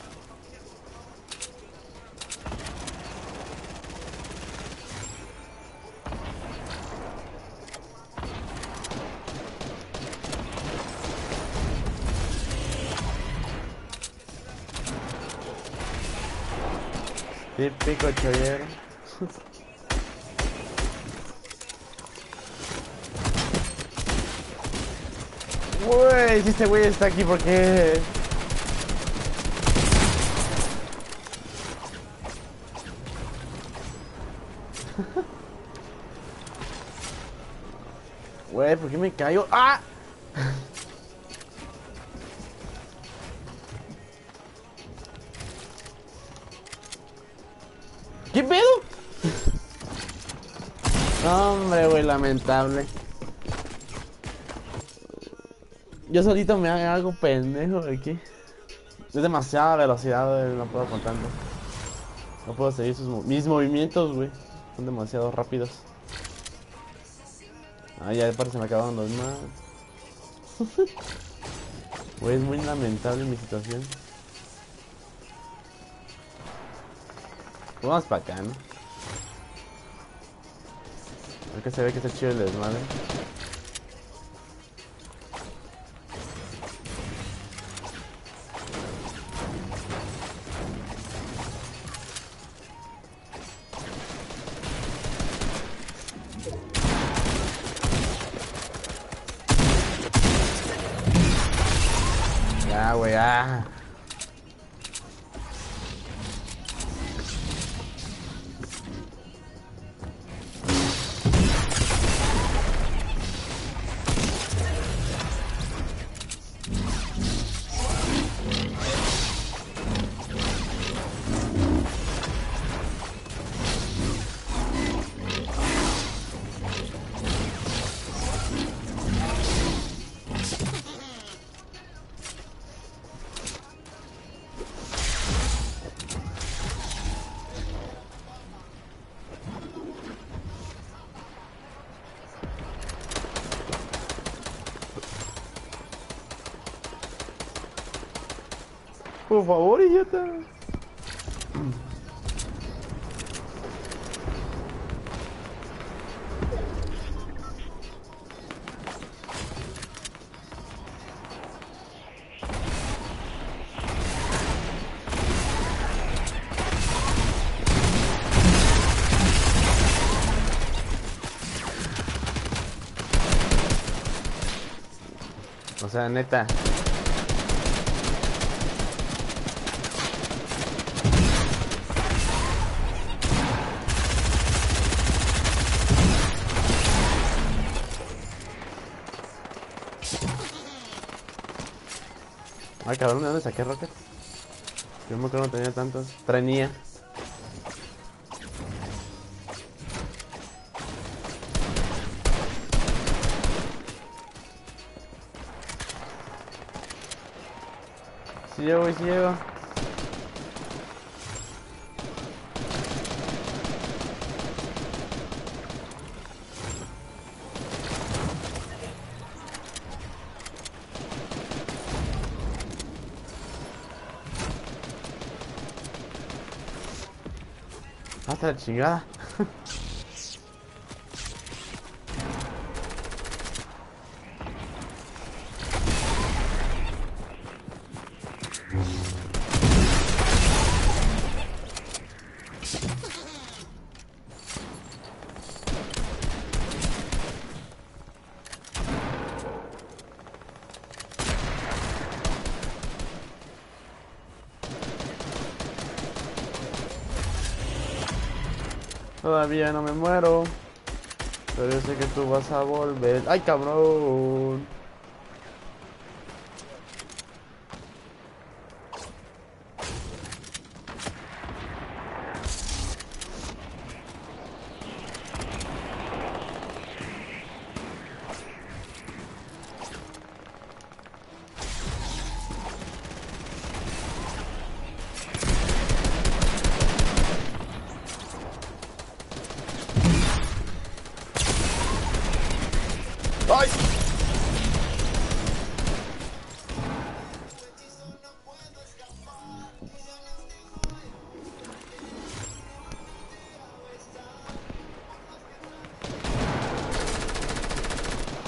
Típico chollero. Güey, si este güey está aquí, ¿por qué? Güey, ¿por qué me caigo? ¡Ah! ¿Qué pedo? No, hombre, güey, lamentable. Yo solito me hago algo pendejo aquí. Es demasiada velocidad, güey, no puedo contando. No puedo seguir sus mo mis movimientos, güey. Son demasiado rápidos. Ah, ya de parte se me acabaron los más. Güey, es muy lamentable mi situación. Vamos para acá, ¿no? Creo que se ve que está chido el desmadre. Ya, güey, ah. Por favor, idiota. O sea, neta. Ay, cabrón, ¿de dónde saqué rockets? Yo me acuerdo que no tenía tantos. Trainía. Sí llego, güey, sí llego. Hasta la chingada. Todavía no me muero. Pero yo sé que tú vas a volver. ¡Ay, cabrón!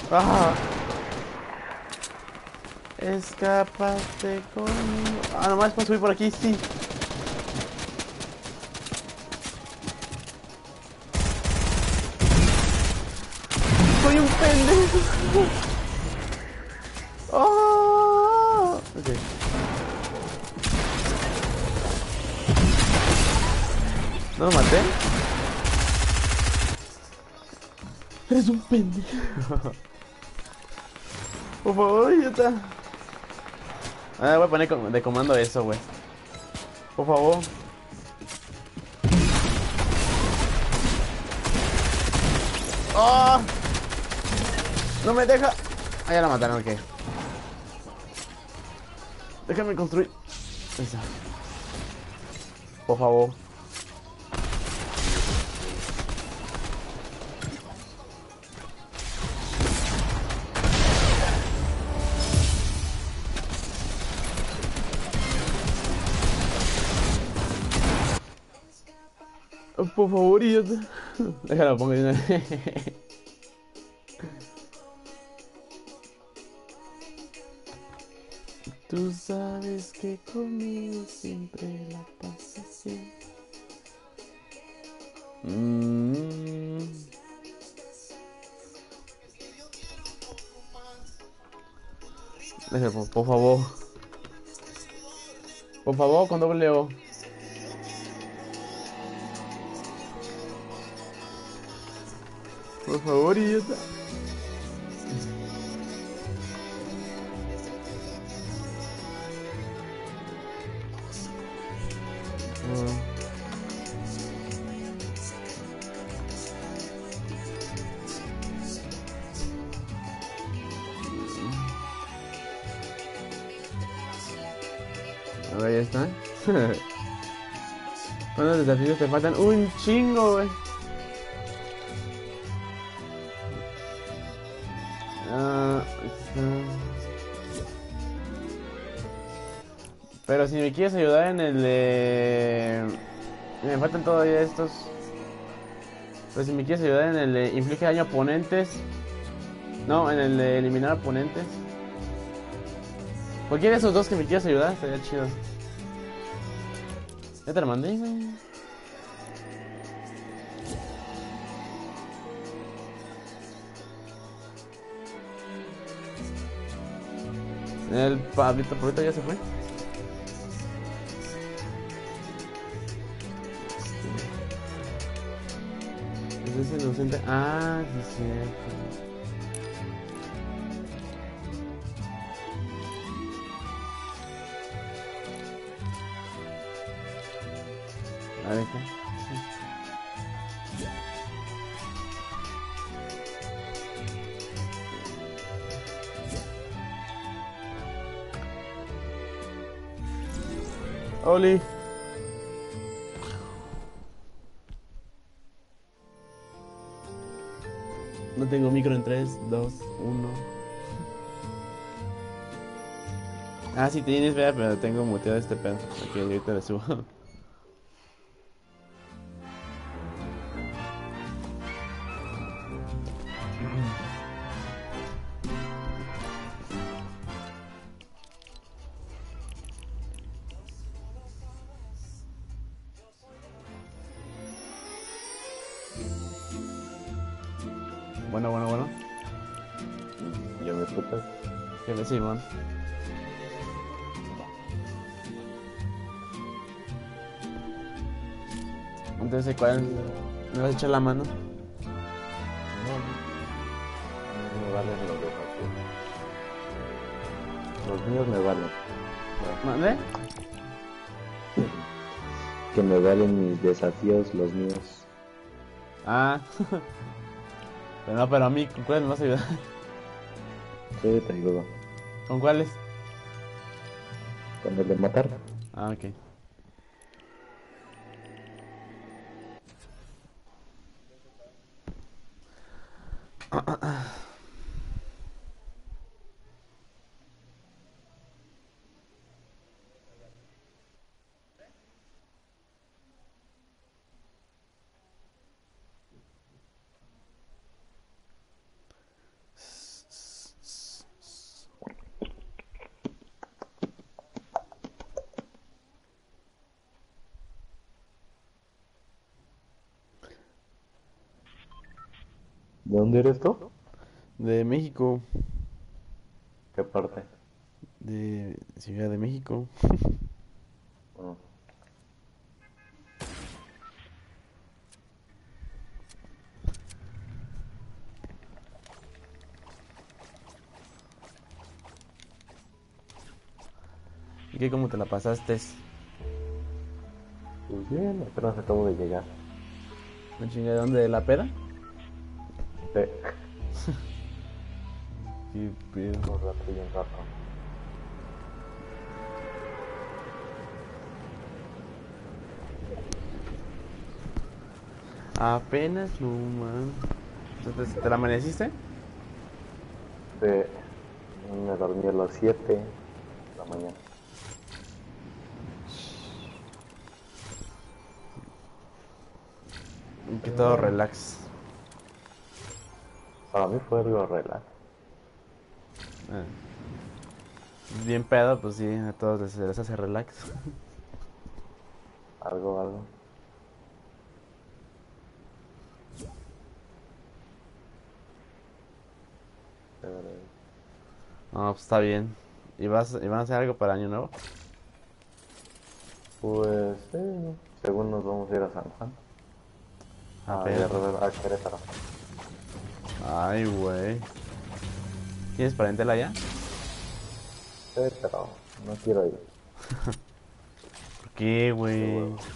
Ah, escapaste conmigo. Ah, nomás puedo subir por aquí, sí. Soy un pendejo. Oh, okay. ¿No lo maté? Eres un pendejo. Por favor, idiota. Ah, voy a poner de comando eso, güey. Por favor. ¡Oh! No me deja. Ah, ya la mataron, ok. Déjame construir. Esa. Por favor. Por favor, idiota. Déjalo, pongo de una vez. Tú sabes que conmigo siempre la pasas así. Mm. Déjalo, por, por favor. Por favor, con doble O. Por favor, idiota. A ver, ya está. ¿Cuántos desafíos te faltan? Un chingo, güey. Ah, pero si me quieres ayudar en el de... Me faltan todavía estos. Pero si me quieres ayudar en el de inflige daño a oponentes. No, en el de eliminar oponentes. Cualquiera de esos dos que me quieras ayudar, estaría chido. Ya te lo mandé, güey. El Pablito Pablito ya se fue. ¿Es ese inocente? Ah, sí es cierto. A ver, ¿qué? Oli. No tengo micro en tres, dos, uno. Ah, sí tienes, vea, pero tengo muteado este pedo. Ok, ahorita le subo. Bueno, bueno, bueno. ¿Ya me escuchas? ¿Qué me Simón? Entonces, ¿cuál? ¿Me vas a echar la mano? No, no me valen los desafíos. Los míos me valen. ¿Mande? Que me valen mis desafíos, los míos. Ah. Pero no, pero a mí, ¿con cuáles me vas a ayudar? Sí, te ayudo. ¿Con cuáles? Con el de matar. Ah, ok. dónde eres tú? De México. ¿Qué parte? De Ciudad de México. Mm. ¿Y qué, cómo te la pasaste? Pues bien, apenas acabo de llegar. ¿Me chingué de dónde? ¿De la peda? Sí, Qué pedo. un rato y un rato. Apenas, no man. Entonces, ¿te la amaneciste? Sí, me dormí a las siete de la mañana. Y que Pero todo bueno, relax. para mí fue algo relax. Ah, bien pedo, pues sí, a todos les, les hace relax. Algo, algo. Pero, No, pues está bien. ¿Y, vas, ¿Y van a hacer algo para Año Nuevo? pues sí, según nos vamos a ir a San Juan. A A perro. Guerrero, a Querétaro. Ay, güey. ¿Tienes parentela allá? Sí, pero no quiero ir. ¿Por qué, Qué güey? huevo,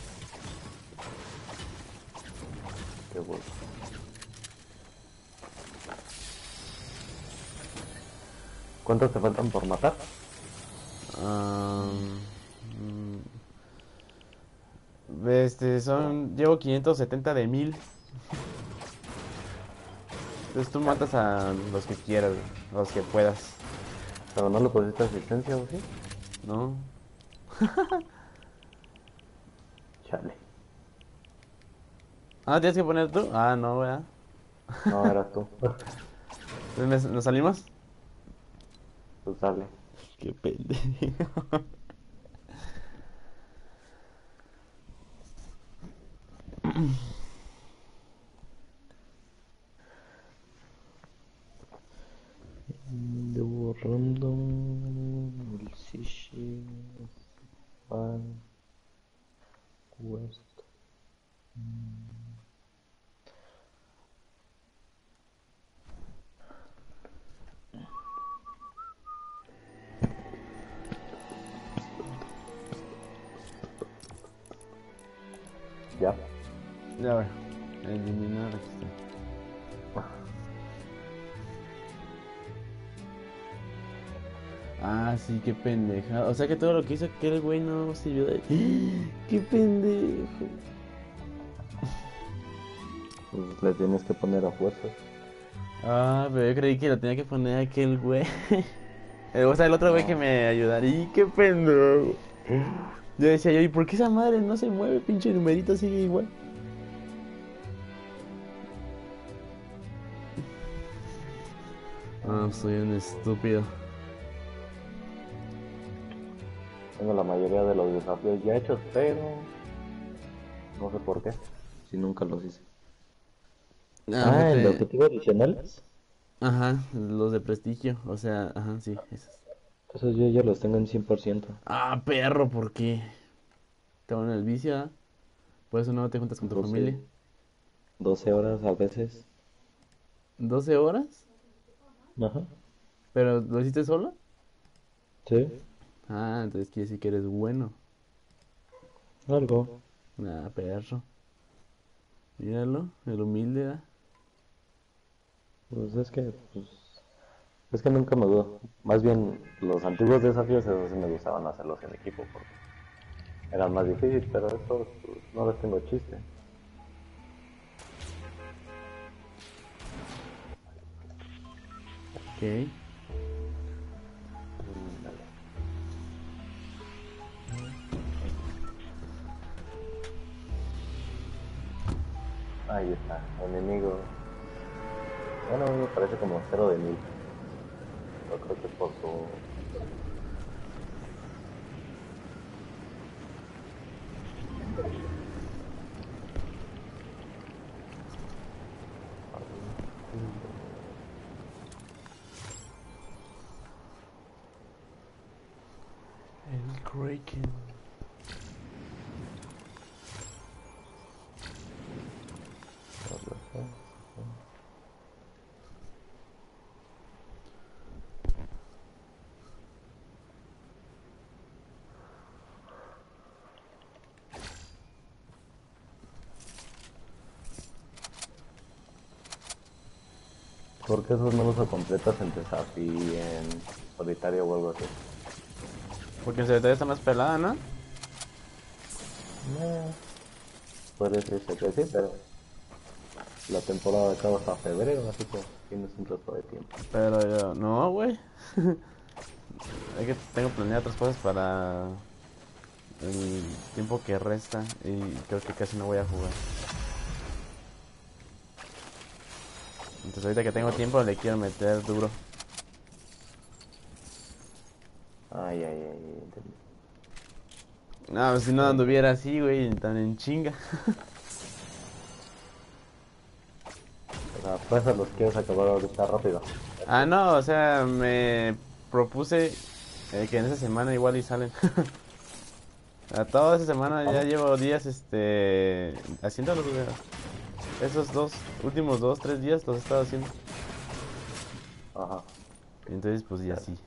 qué huevo. ¿Cuántos te faltan por matar? Um, este, son... Llevo quinientos setenta de mil. Entonces tú Chale. matas a los que quieras, los que puedas, ¿Pero no le pusiste asistencia o sí? ¿no? Chale. Ah, ¿tienes que poner tú? Ah, no, ¿verdad? No, eras tú. Entonces, ¿nos salimos? Tú sale. Qué pendejo. Debo random. El Sishi. Fan. West. Ya. Ya, ver. Eliminar, aquí está. Ah, sí, qué pendeja. O sea que todo lo que hizo aquel güey no sirvió de... ¡Qué pendejo! Pues le tienes que poner a fuerzas. Ah, pero yo creí que lo tenía que poner aquel güey. O sea, el otro güey que No. me ayudaría. ¡Qué pendejo! Yo decía yo, ¿y por qué esa madre no se mueve? Pinche numerito sigue igual. Ah, soy un estúpido. Tengo la mayoría de los desafíos ya hechos, pero no sé por qué. Si nunca los hice. Ah, Ah, el de porque... objetivos adicionales. Ajá, los de prestigio. O sea, ajá, sí, esos. Esos yo ya los tengo en cien por ciento. Ah, perro, ¿por qué? Te van en el vicio, ¿ah? Por eso no te juntas con tu doce, familia. doce horas a veces. ¿Doce horas? Ajá. ¿Pero lo hiciste solo? Sí, Ah, entonces quiere decir que eres bueno. algo. Ah, perro. Míralo, el humilde, ¿ah? Pues es que, pues, es que nunca me dudo. Más bien, los antiguos desafíos, esos sí me gustaban hacerlos en equipo porque eran más difíciles, pero estos pues, no les tengo chiste. Ok. Ahí está, enemigo. Bueno, a mí me parece como cero de mil. Yo creo que por su... El Kraken. ¿Por qué esos no los completas en desafío, en solitario o algo así? Porque en solitario está más pelada, ¿no? No. Puede decirse que sí, pero la temporada acaba hasta febrero, así que tienes un resto de tiempo. Pero yo, no, güey. Es que tengo planeado otras cosas para el tiempo que resta y creo que casi no voy a jugar. Entonces ahorita que tengo tiempo le quiero meter duro. Ay, ay, ay, entendí. No, pues si no anduviera así, güey, tan en chinga. O sea, pues a los quieres acabar ahorita rápido. Ah, no, o sea, me propuse eh, que en esa semana igual y salen. A toda esa semana ya ¿Vamos? llevo días, este, haciéndolos, güey. Esos dos, últimos dos, tres días los he estado haciendo. Ajá. Y entonces, pues ya sí.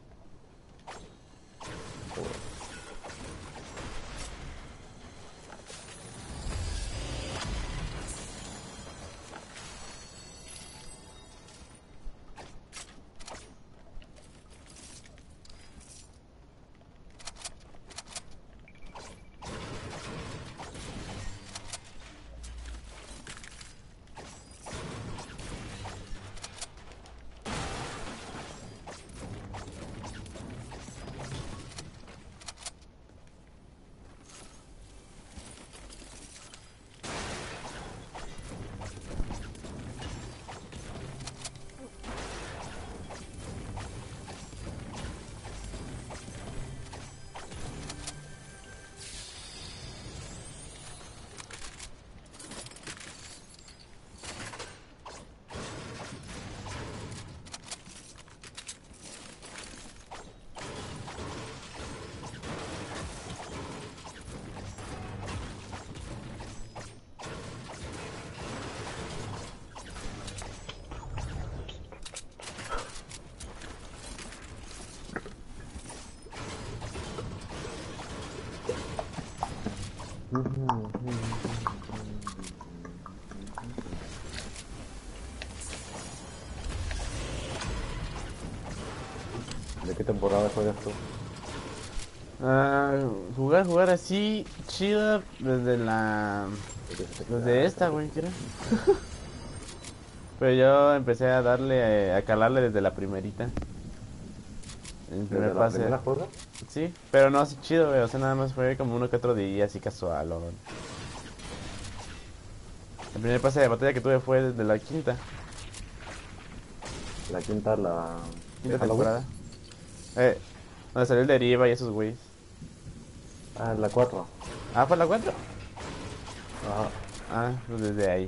¿De qué temporada juegas tú? Ah, jugar, jugar así, chido, desde la... Desde esta, güey, ¿qué era? Pero yo empecé a darle, eh, a calarle desde la primerita. El primer ¿Desde la pase. primera juega? Sí, pero no así chido, güey, o sea, nada más fue como uno que otro día, así casual, o... El primer pase de batalla que tuve fue desde la quinta, La quinta, la... quinta ¿de Halloween? temporada. Eh, donde salió el Deriva y esos güeyes. Ah, la cuatro. Ah, ¿fue la cuatro? Ajá. Ah, pues desde ahí.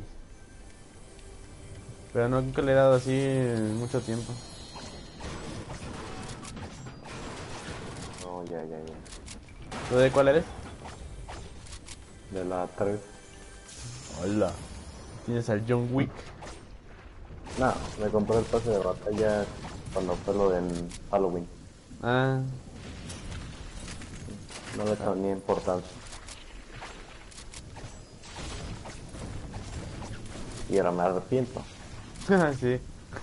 Pero no, nunca le he dado así mucho tiempo. No, ya, ya, ya. ¿Tú de cuál eres? De la tres. Hola. Tienes al John Wick. No, me compré el pase de batalla cuando fue lo de Halloween. Ah, No le he dado ni importancia. Y ahora me arrepiento. sí.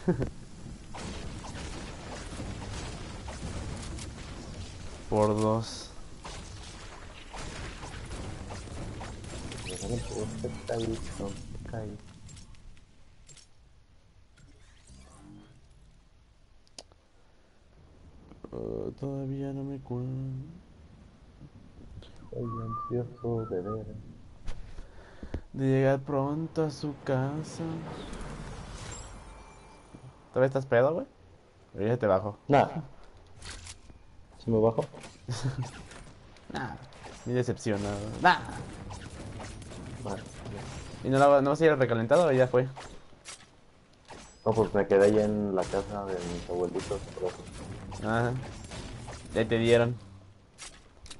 Por dos. Me sale por pescadito, pescadito. Uh, todavía no me cuento. Estoy ansioso de ver. De llegar pronto a su casa. ¿Todavía estás pedo, güey? O ya te bajo. Nah. ¿Se me bajo? Nah. Muy decepcionado. Nah. Vale. ¿Y no, la, no vas a ir al recalentado o ya fue? No, pues me quedé allá en la casa de mis abuelitos. Por eso. Ajá. Ya te dieron.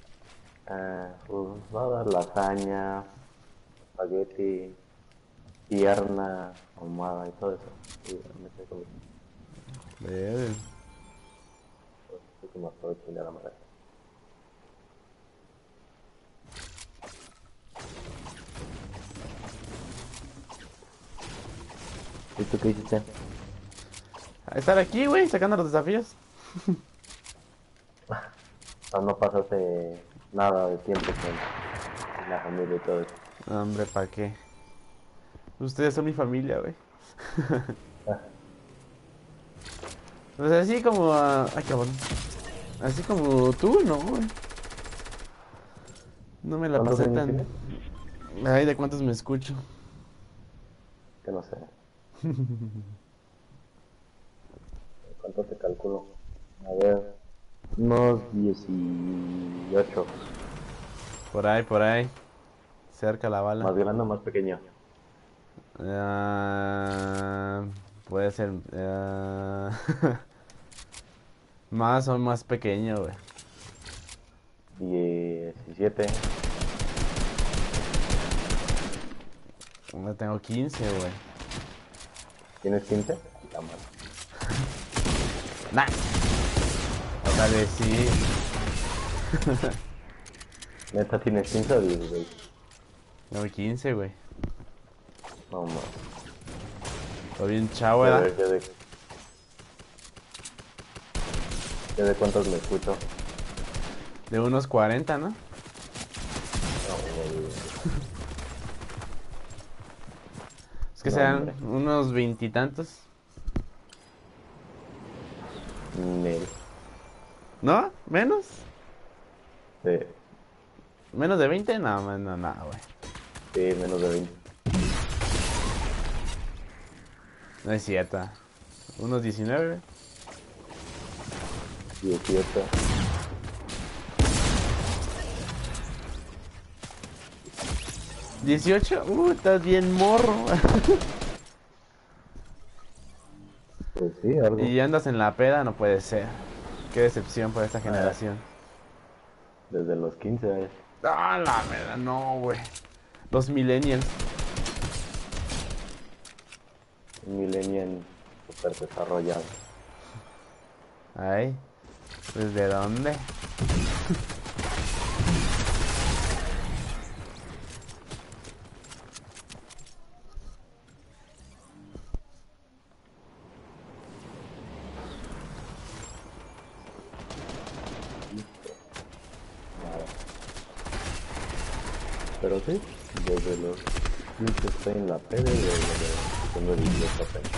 Eh, pues nada, lasaña, espagueti, pierna, ahumada y todo eso. Y me estoy comiendo. Ver. Pues, sí que me aprovecho de la madre. ¿Y tú qué hiciste? A estar aquí, güey, sacando los desafíos. O sea, no pasaste nada de tiempo con la familia y todo eso. No, hombre, ¿para qué? Ustedes son mi familia, güey. Pues así como... ah, ay, cabrón. Así como tú, no, güey. No me la ¿Cuántos pasé años tan... tienes? Ay, ¿de cuántos me escucho? Que no sé. ¿Cuánto te calculo? A ver, unos dieciocho. Por ahí, por ahí. Cerca la bala. ¿Más grande o más pequeño? Ah, puede ser... ah, más o más pequeño, güey. diecisiete. Yo tengo quince, güey. ¿Tienes quince? La madre. Nah. Tal vez sí. ¿Neta tienes quince o dieciséis? Tengo quince, güey. No más. Estoy bien chavo, A ¿verdad? ver, ¿yo de... ¿yo de cuántos me escucho? De unos cuarenta, ¿no? No, güey. Es que No, sean hombre. unos veintitantos. Nel. ¿No? ¿Menos? Sí, ¿Menos de veinte? No, man, no, no, güey. sí, menos de veinte. No es cierto. Unos diecinueve. dieciocho. ¿dieciocho? Uh, estás bien morro. Pues sí, algo. Y andas en la peda, no puede ser. Qué decepción por esta generación. Desde los quince años. Ah, la verdad, no, güey. Los millennials. Un millennial super desarrollado. Ay, ¿desde dónde? Nada. Pero sí, desde los quince estoy en la peda y desde los tengo dieciocho apenas.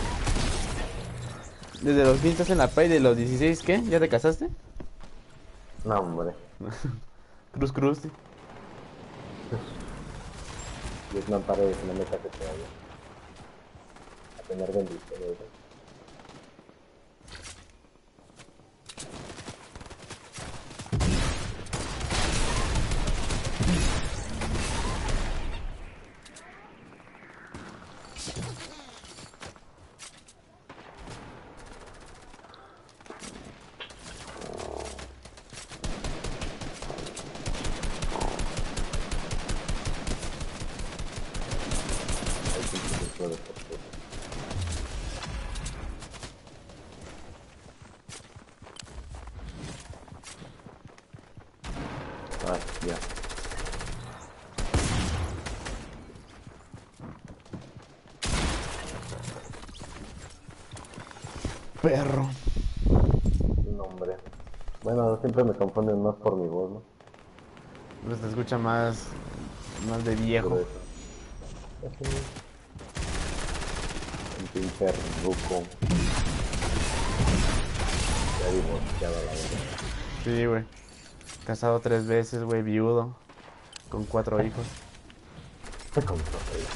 Desde los quince estás en la peda y de los dieciséis, ¿qué? ¿Ya te casaste? No, hombre. Cruz, cruz. Sí. Dios me ampare de que no me case todavía. A tener bendiciones. ¿eh? Hay que incluso de por qué. Ah, ya. Perro. No, hombre. Bueno, siempre me confunden más por mi voz, ¿no? Pues te escucha más, más de viejo. Por eso. Así. Un pinche ruco. Ya divorciado, la verdad. Sí, güey. Casado tres veces, güey, viudo. Con cuatro hijos. Se compró, güey.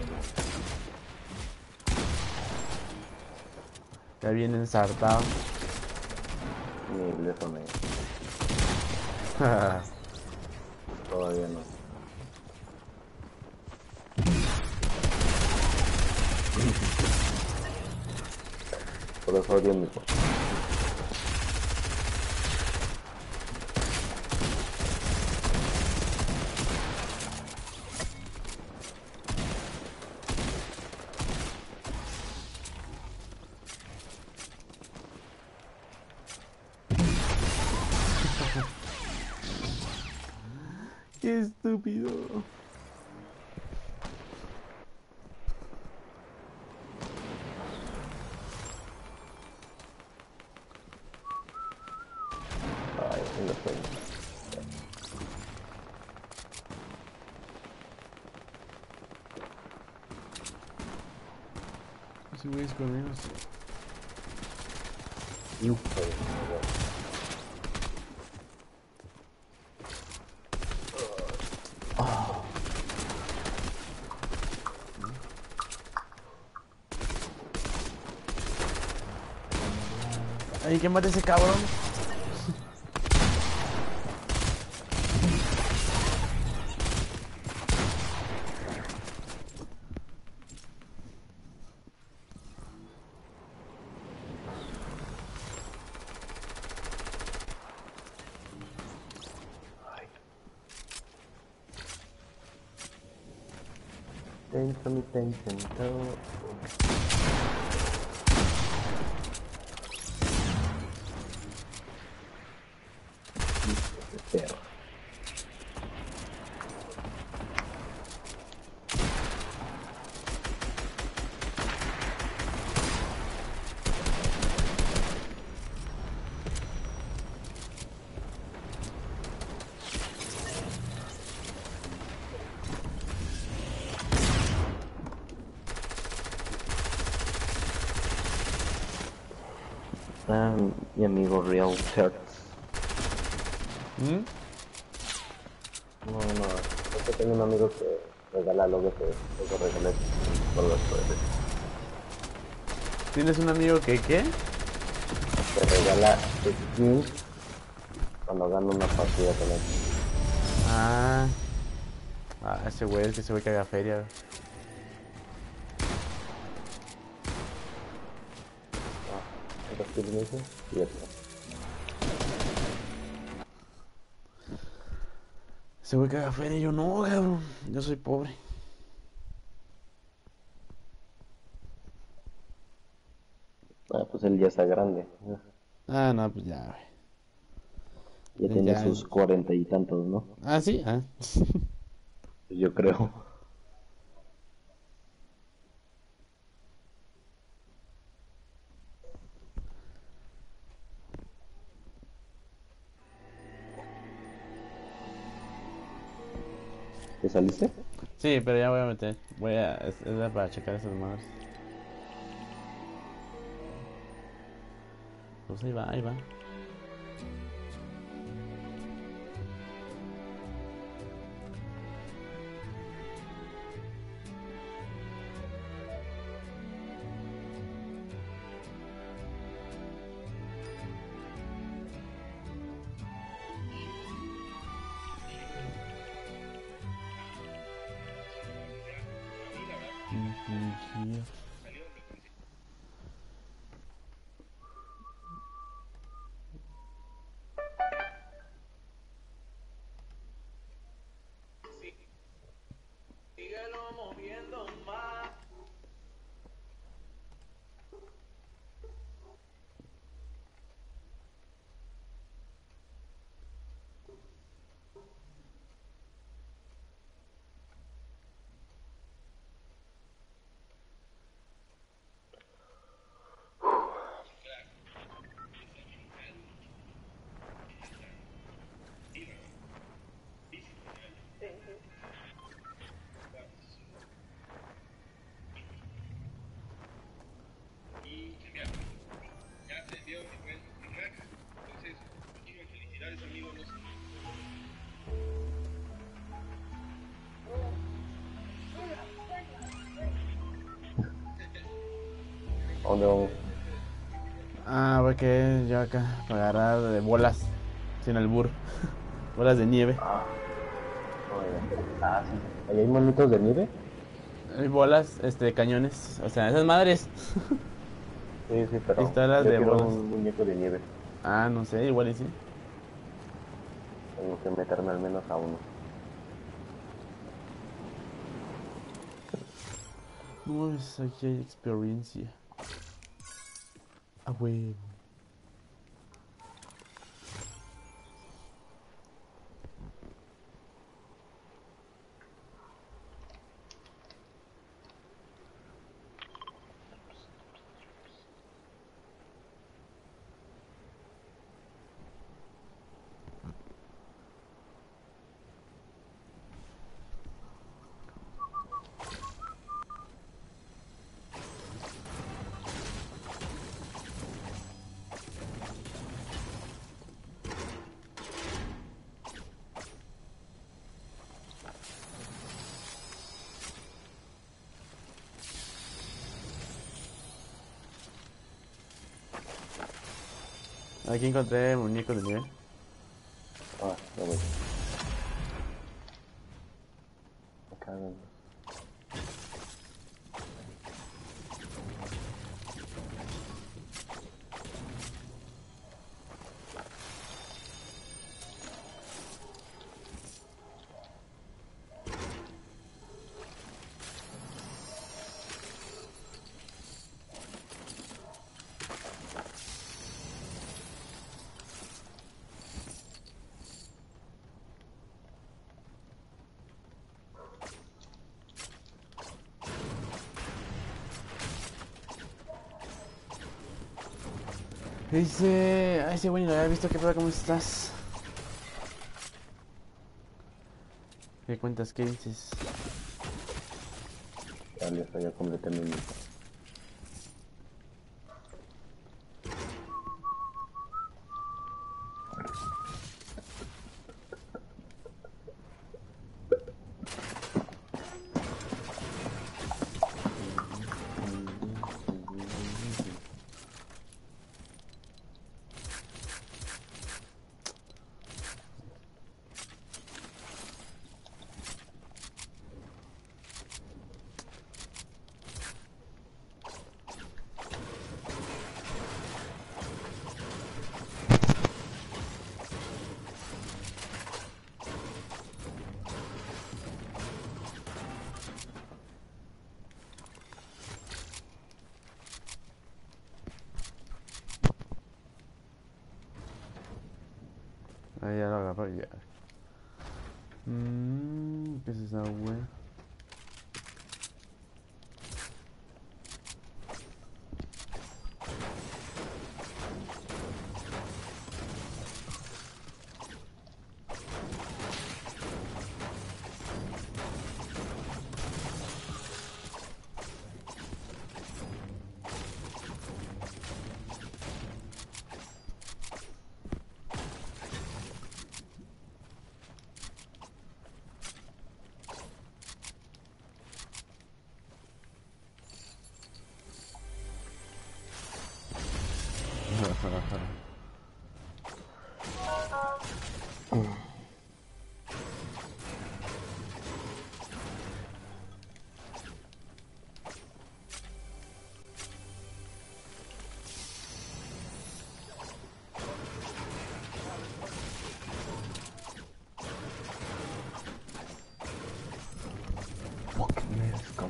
Ya bien ensartado. Ni eso me... Todavía no. Por eso odio mi voz. Qué estúpido. Ay, tengo sueño. Ese güey es conmigo. Hijo de madre. Ay, que mate ese cabrón. Tento, mi tento. Perro. Ah, mi amigo Real Church. ¿Mm? No, no, es que tengo un amigo que regala lo que se regala por los poderes. ¿Tienes un amigo que qué? Que regala skins cuando gana una partida con él. Ah. Ah, ese güey, es que ese güey que haga feria. Ah, ¿cuántas kills me hice? Siete. Ese güey que haga feria, yo no, cabrón. Yo soy pobre. Ah, pues él ya está grande. Ah, no, pues ya, Ya güey. tiene Ya. sus cuarenta y tantos, ¿no? Ah, sí, ah. Yo creo. ¿Te saliste? Sí, pero ya voy a meter. Voy a. Es, es para checar esas madres. Pues ahí va, ahí va. Infligir. ¿A dónde vamos? Ah, porque yo acá. Para agarrar de bolas. Sin albur. Bolas de nieve. Ah, oye. Ah, sí. ¿Ahí hay monitos de nieve? Hay bolas, este, cañones. O sea, esas madres. Sí, sí, pero Pistolas yo de quiero bolas. un muñeco de nieve. Ah, no sé, igual y sí. Tengo que meterme al menos a uno. No mames, aquí hay experiencia. Ah, huevo. Aquí encontré muñecos de nivel. Ah, ya voy. Acá no. Dice... Ay, ese güey, no había visto. ¿Qué pedo? ¿Cómo estás? ¿Qué cuentas? ¿Qué dices? Ya listo, ya completé mi mito. Ah, ya lo agarró ya. Mmm, ¿qué es esa güey? Fuck me, scum.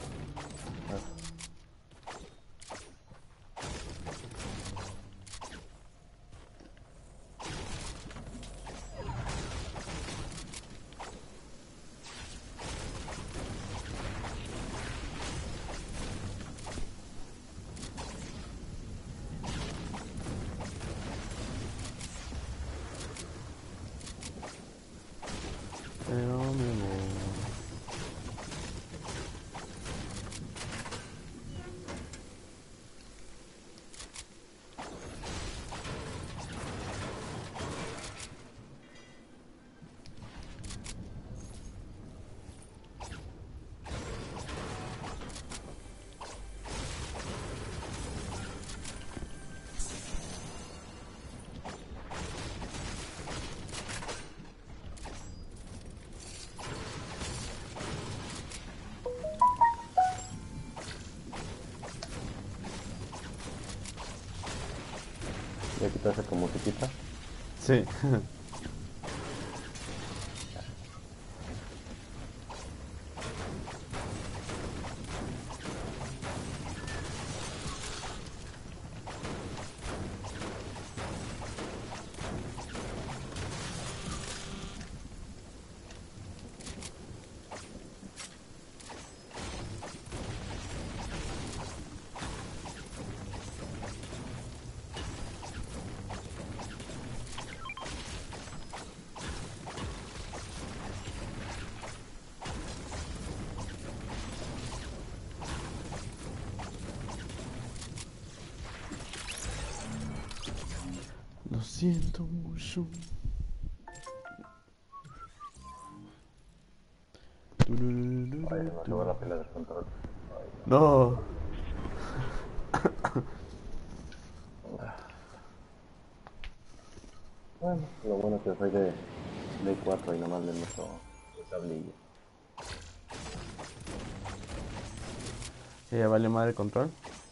Pero me voy. Ya quitaste tu musiquita. Sí. Lo siento mucho. Ay, se me acabó la pila del control. Ay, No. no. Bueno, lo bueno que soy de Play cuatro y nomás le meto el tablilla. ¿Ya vale madre el control?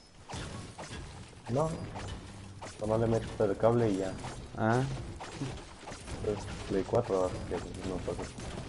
No, nomás le meto el cable y ya. Ah, Es Play cuatro, así que no pasa.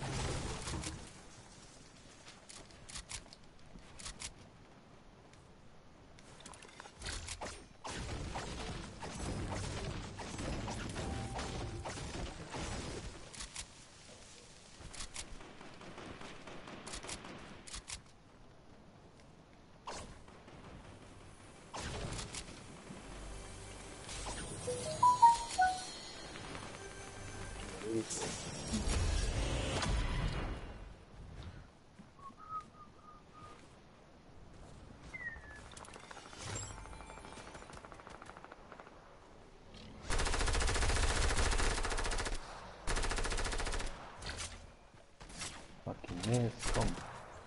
Fucking es, compa.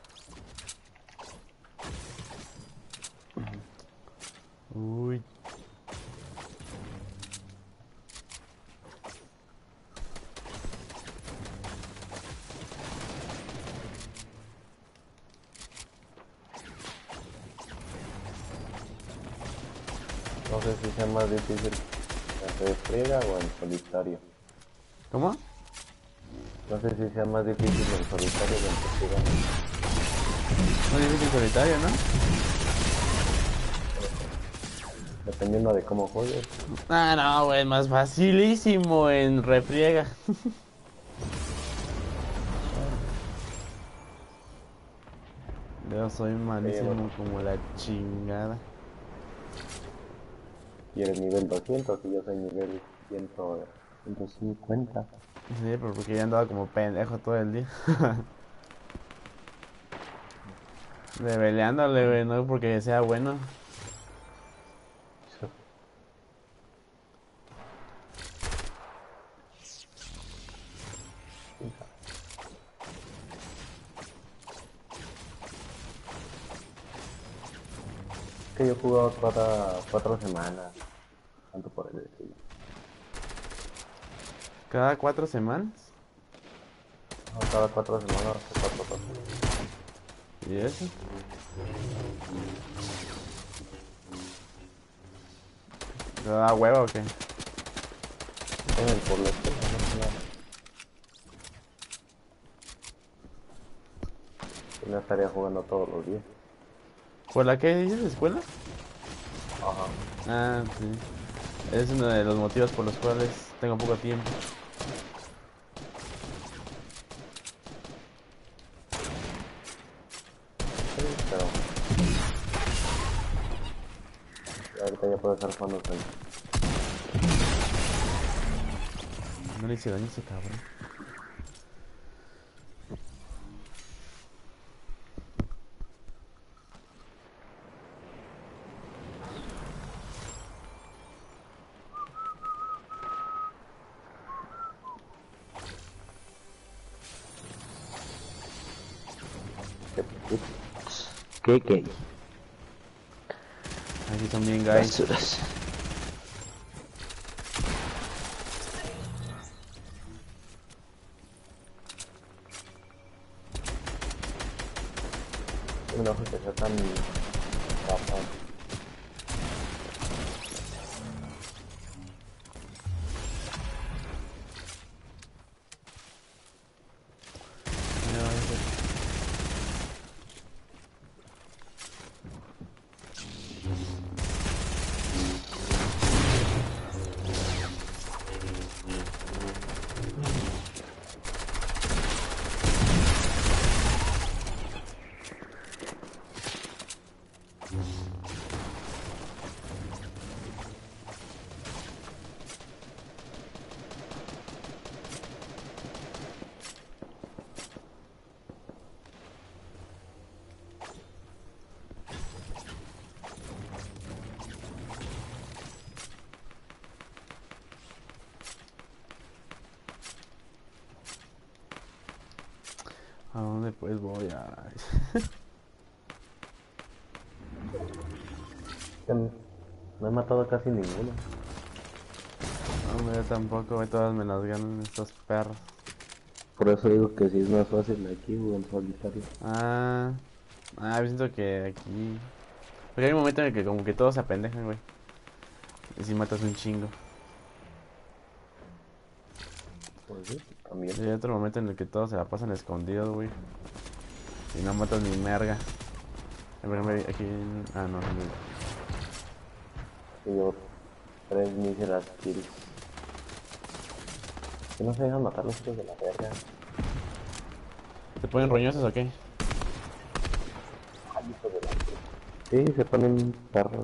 uy. No sé si sea más difícil en refriega o en solitario. ¿Cómo? No sé si sea más difícil en solitario o en refriega. Muy difícil solitario, ¿no? Dependiendo de cómo juegues. Ah, no, güey, más facilísimo en refriega. Yo soy Te llevas. malísimo como la chingada. Y eres nivel doscientos y yo soy nivel cien, ciento cincuenta. Sí, pero porque ya andaba como pendejo todo el día. Leveleándole, güey, no porque sea bueno. Que yo he jugado cada cuatro semanas, tanto por el estilo. Cada cuatro semanas. No, cada cuatro semanas, cuatro, cuatro. ¿Y eso? ¿Te da hueva o qué? En el por la escuela, no sé nada. Y no estaría jugando todos los días. ¿Por la que dices escuela? Ajá. Ah, sí. Es uno de los motivos por los cuales tengo poco tiempo. Sí, pero ahorita ya puedo estar jugando con. No le hice daño a ese cabrón. ¿Qué gay? Aquí son bien guys. Basuras. Un ojo que sea tan capaz. No, ese- ¿A dónde pues voy a...? No he matado a casi ninguno. No No, yo tampoco, güey, todas me las ganan estos perros. Por eso digo que sí es más fácil aquí o en solitario. Ah, ah, yo siento que aquí... Porque hay un momento en el que como que todos se apendejan, güey. Y si matas un chingo. Pues sí, también. Y hay otro momento en el que todos se la pasan escondidos, güey. Y no matas ni merga. Por ejemplo, aquí... Ah, no, no. Y yo, tres míseras kills. Que no se dejan matar los hijos de la verga. ¿Te ponen roñosos o qué? Ay, hijos de la verga. Sí, se ponen perros.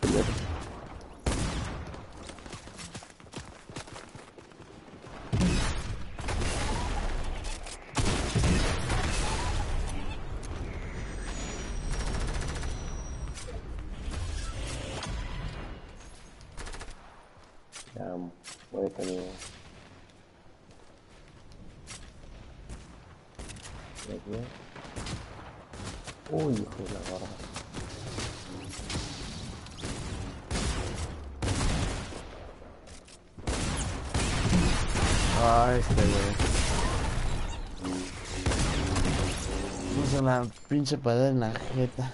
Ya, voy a tener... Uy, hijo de la barba. Ay, este güey. Puso la pinche pared en la jeta.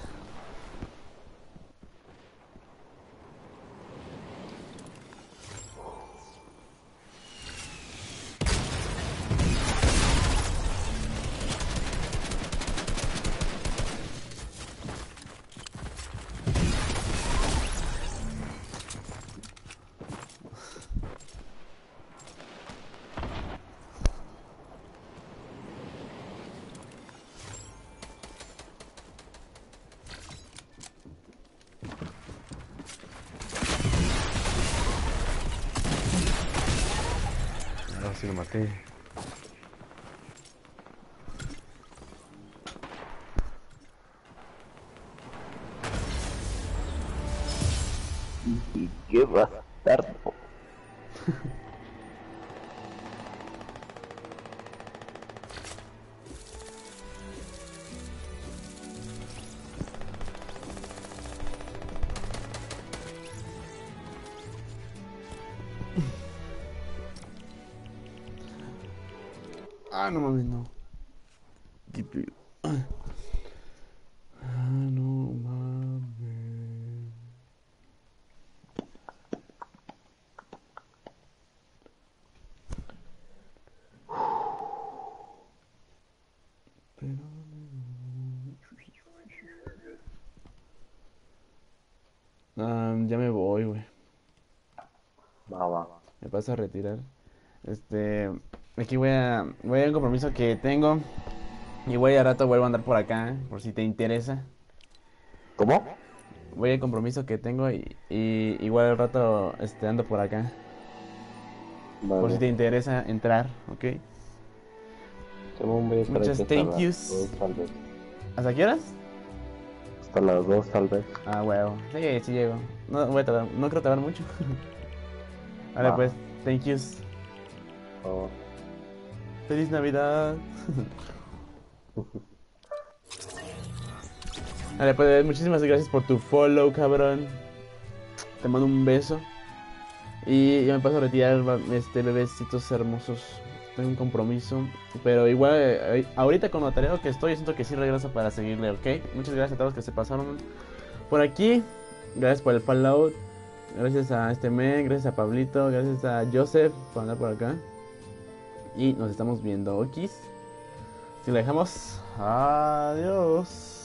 Ahora sí lo maté. Y qué bastardo. Ah, no mames, no. ¿Qué pedo? Ah, no mames. Pero... Ah, ya me voy, güey. Va, va. Me paso a retirar. Este... Aquí voy a... Voy a un compromiso que tengo. Y voy a rato vuelvo a andar por acá, por si te interesa. ¿Cómo? Voy al compromiso que tengo y, y igual al rato este, ando por acá. Vale. Por si te interesa entrar, ¿ok? Según voy a estar Muchas aquí hasta thank las yous. dos, tal vez. ¿Hasta qué horas? Hasta las dos, tal vez. Ah, huevo. Sí, sí llego. No voy a tardar, no creo tardar mucho. Vale, Va. pues, thank yous. Oh. Feliz Navidad. Vale, pues muchísimas gracias por tu follow, cabrón. Te mando un beso. Y ya me paso a retirar, este, bebecitos hermosos. Tengo un compromiso. Pero igual, eh, ahorita con lo tarea que estoy, siento que sí regreso para seguirle, ¿ok? Muchas gracias a todos que se pasaron por aquí. Gracias por el follow. Gracias a este men, gracias a Pablito, gracias a Joseph por andar por acá. Y nos estamos viendo, ¿ok? Si la dejamos, adiós.